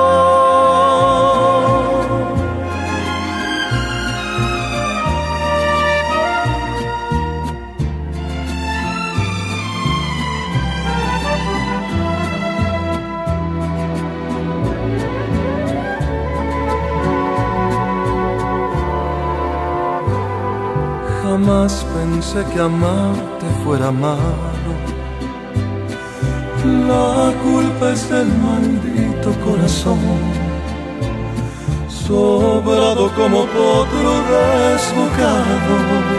Jamás pensé que amarte fuera malo. La culpa es del maldito corazón, sobrado como potro desbocado,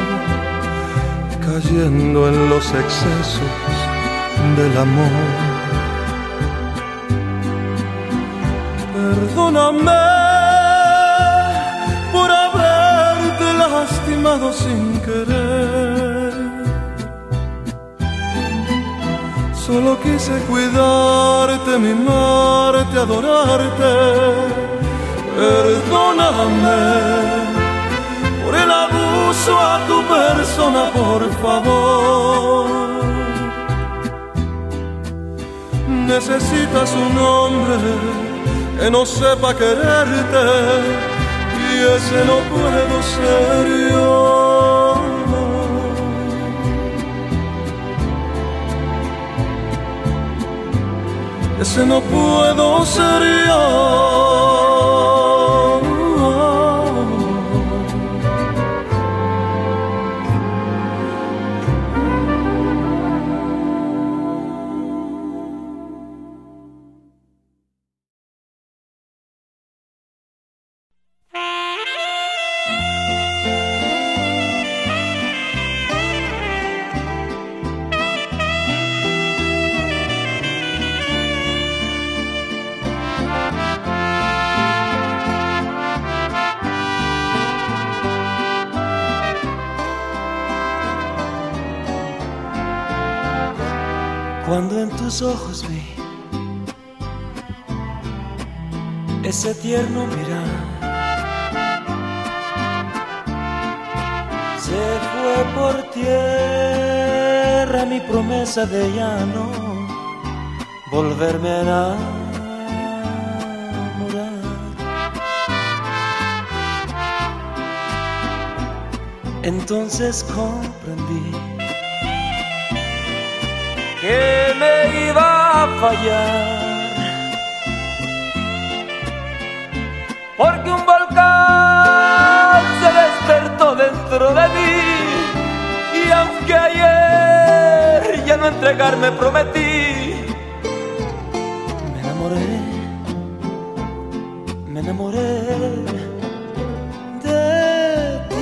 cayendo en los excesos del amor. Perdóname por haberte lastimado sin querer. Solo quise cuidarte, mimarte, adorarte. Perdóname por el abuso a tu persona, por favor. Necesitas un hombre que no sepa quererte, y ese no puedo ser yo. Ese no puedo ser yo. Cuando en tus ojos vi ese tierno mirar, se fue por tierra mi promesa de ya no volverme a enamorar. Entonces comprendí que me iba a fallar, porque un volcán se despertó dentro de mí, y aunque ayer ya no entregarme prometí, me enamoré, me enamoré de ti.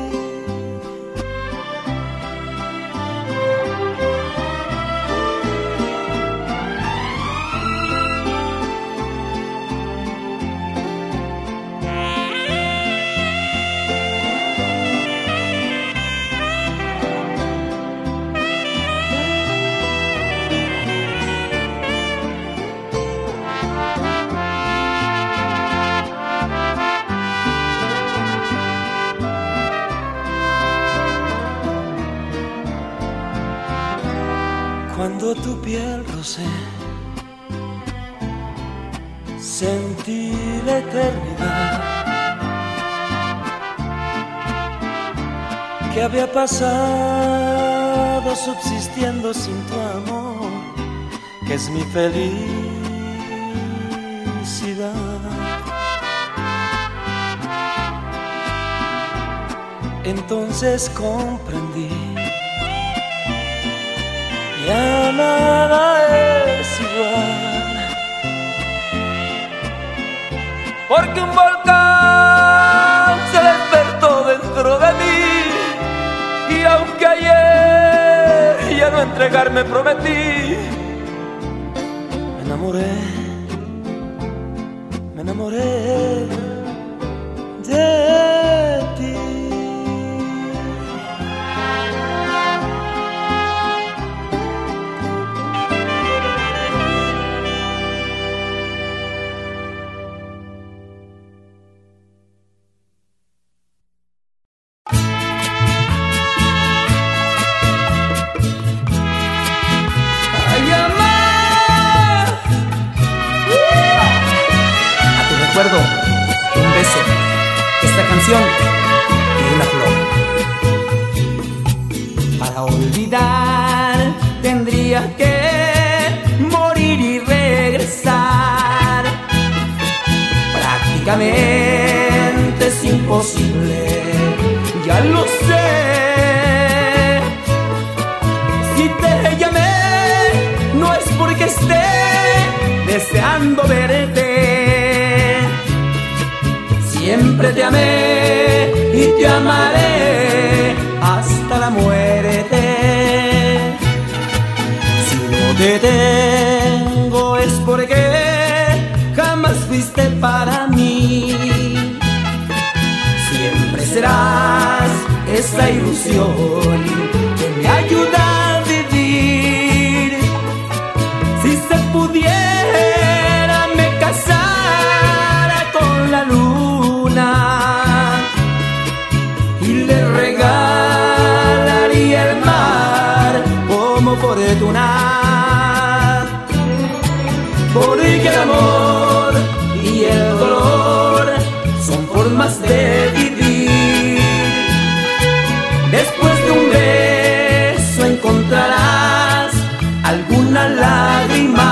Cuando tu piel rosé, sentí la eternidad que había pasado subsistiendo sin tu amor, que es mi felicidad. Entonces comprendí, ya nada es igual, porque un volcán se despertó dentro de mí, y aunque ayer ya no entregarme prometí, me enamoré, me enamoré de ti. recuerdo, un beso, esta canción y una flor. Para olvidar tendría que morir y regresar. Prácticamente es imposible, ya lo sé. Si te llamé, no es porque esté deseando verte. Siempre te amé y te amaré hasta la muerte. Si no te tengo es porque jamás fuiste para mí. Siempre serás esa ilusión que me ayuda a vivir. Si se pudiera me casara con la luna y le regalaría el mar como fortuna. Porque el amor y el dolor son formas de vivir. Después de un beso encontrarás alguna lágrima.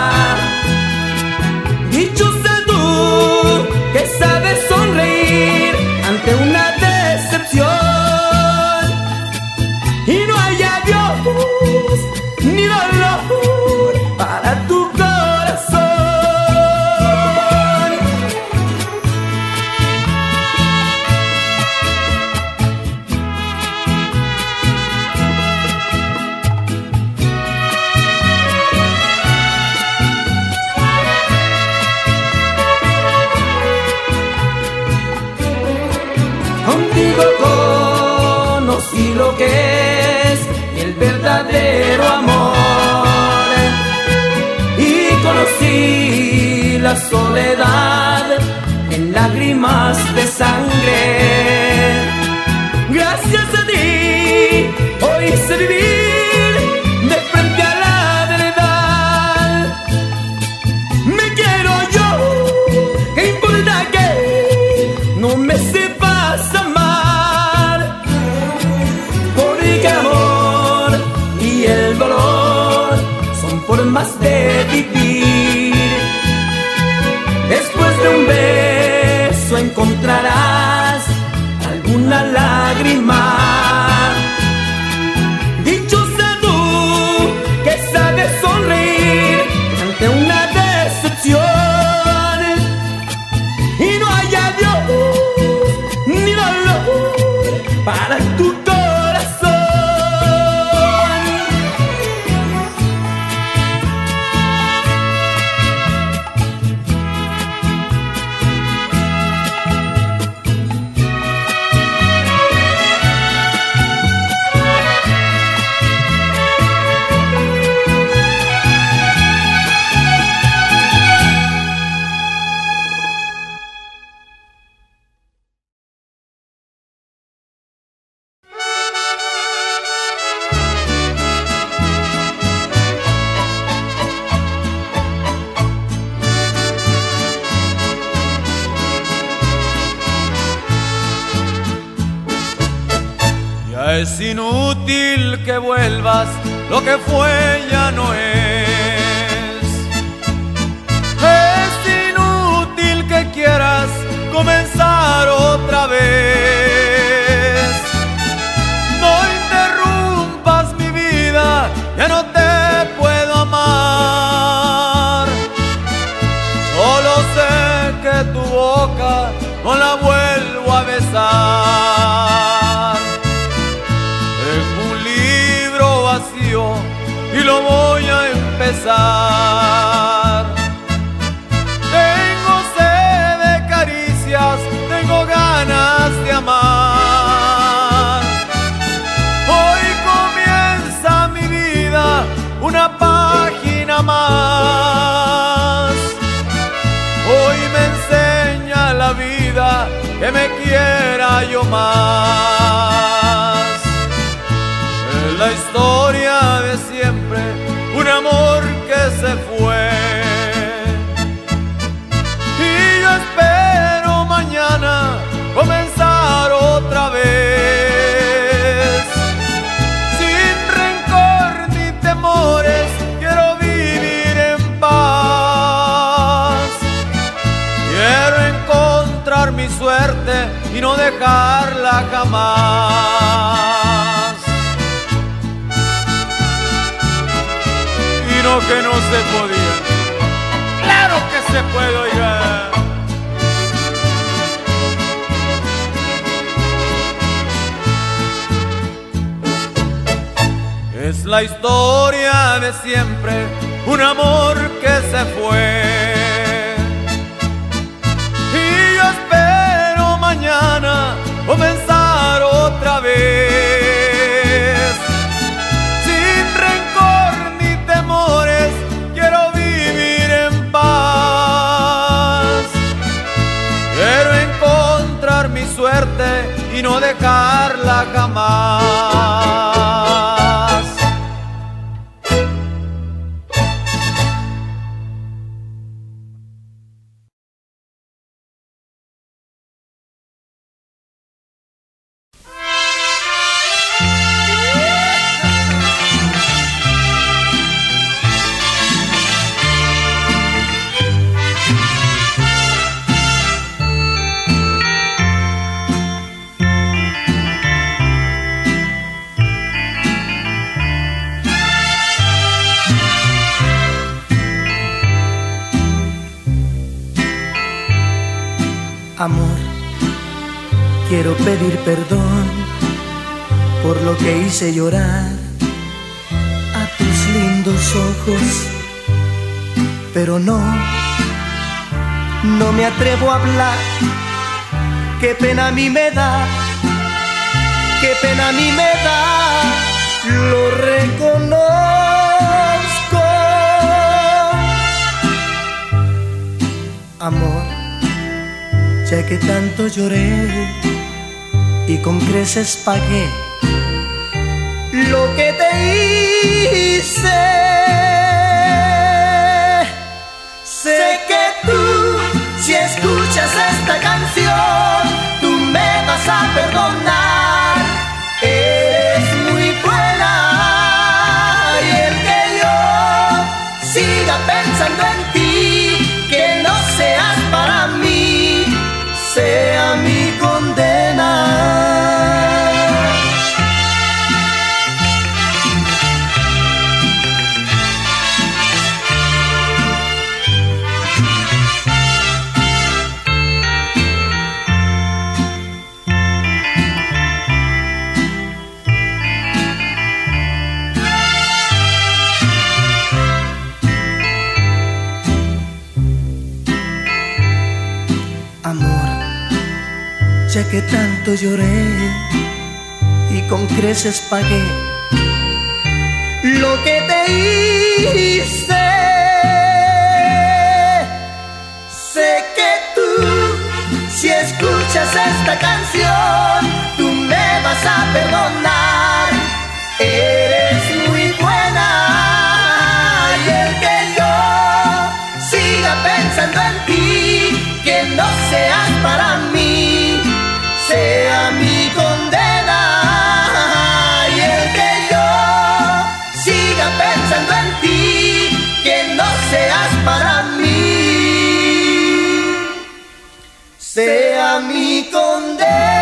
Dichosa tú que sabes sonreír ante una decepción y no hay adiós ni dolor para tu corazón. Contigo conocí lo que es el verdadero amor y conocí la soledad en lágrimas de sangre. Gracias a ti hoy sé vivir de frente a la verdad. Me quiero yo, ¿qué importa que no me sepas amar? Porque el amor y el dolor son formas de vivir. Después de un beso encontrarás alguna lágrima. Dichosa tú que sabes sonreír ante una decepción y no hay adiós ni dolor para tu corazón. Es inútil que vuelvas, lo que fue ya no es. Es inútil que quieras comenzar otra vez. No interrumpas mi vida, ya no te puedo amar. Solo sé que tu boca no la vuelvo a besar. Y lo voy a empezar. Tengo sed de caricias, tengo ganas de amar. Hoy comienza mi vida, una página más. Hoy me enseña la vida que me quiera yo más. La historia de siempre, un amor que se fue. Y yo encontrar mi suerte y no dejarla jamás. Y no que no se podía, claro que se puede, oiga. Es la historia de siempre, un amor que se fue. Y yo espero mañana comenzar otra vez. Sin rencor ni temores, quiero vivir en paz. Quiero encontrar mi suerte y no dejarla jamás. Amor, quiero pedir perdón por lo que hice llorar a tus lindos ojos, pero no, no me atrevo a hablar. Qué pena a mí me da, qué pena a mí me da, lo reconozco. Amor, ya que tanto lloré y con creces pagué lo que te hice, sé que tú, si escuchas esta canción, tú me vas a perdonar. Eres muy buena y el que yo siga pensando en ti, que no seas para mí, sea mi condena. Ya que tanto lloré y con creces pagué lo que te hice, sé que tú, si escuchas esta canción, tú me vas a perdonar. Eres muy buena y el que yo siga pensando en ti, que no seas para mí, sea mi condena. Y el que yo siga pensando en ti, que no seas para mí, sea mi condena.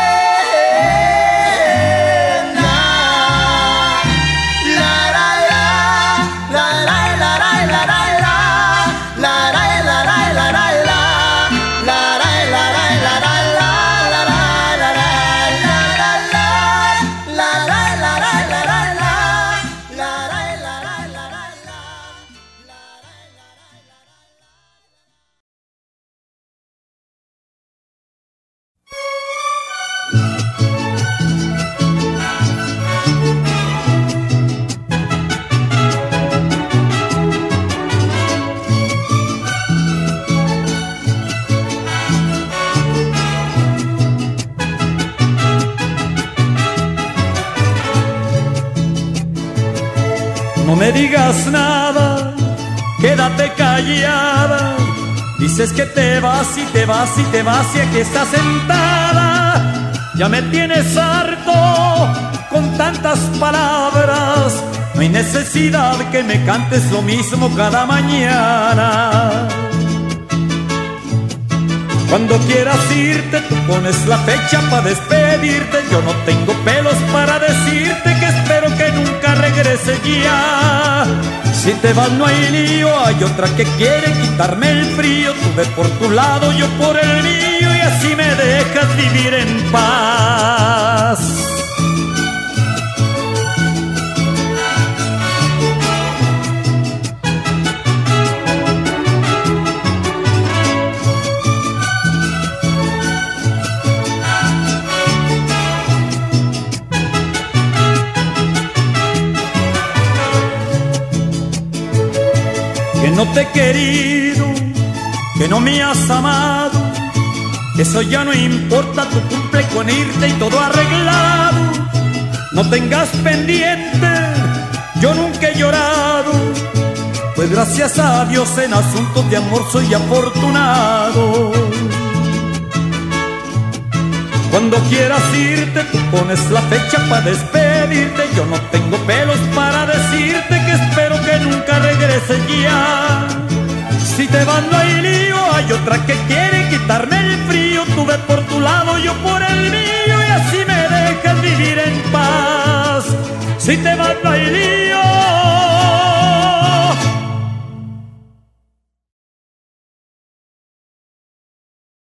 No me digas nada, quédate callada. Dices que te vas y te vas y te vas y aquí estás sentada. Ya me tienes harto con tantas palabras. No hay necesidad que me cantes lo mismo cada mañana. Cuando quieras irte, tú pones la fecha para despedirte. Yo no tengo pelos para decirte que espero que nunca regreses ya. Si te vas no hay lío, hay otra que quiere quitarme el frío. Tú ve por tu lado, yo por el mío, y así me dejas vivir en paz. Que no te he querido, que no me has amado, eso ya no importa, tú cumple con irte y todo arreglado. No tengas pendiente, yo nunca he llorado, pues gracias a Dios en asuntos de amor soy afortunado. Cuando quieras irte, tú pones la fecha para despedirte. Yo no tengo pelos para decirte que espero que nunca regreses ya. Si te vas no hay lío, hay otra que quiere quitarme el frío. Tú ve por tu lado, yo por el mío, y así me dejas vivir en paz. Si te vas no hay lío.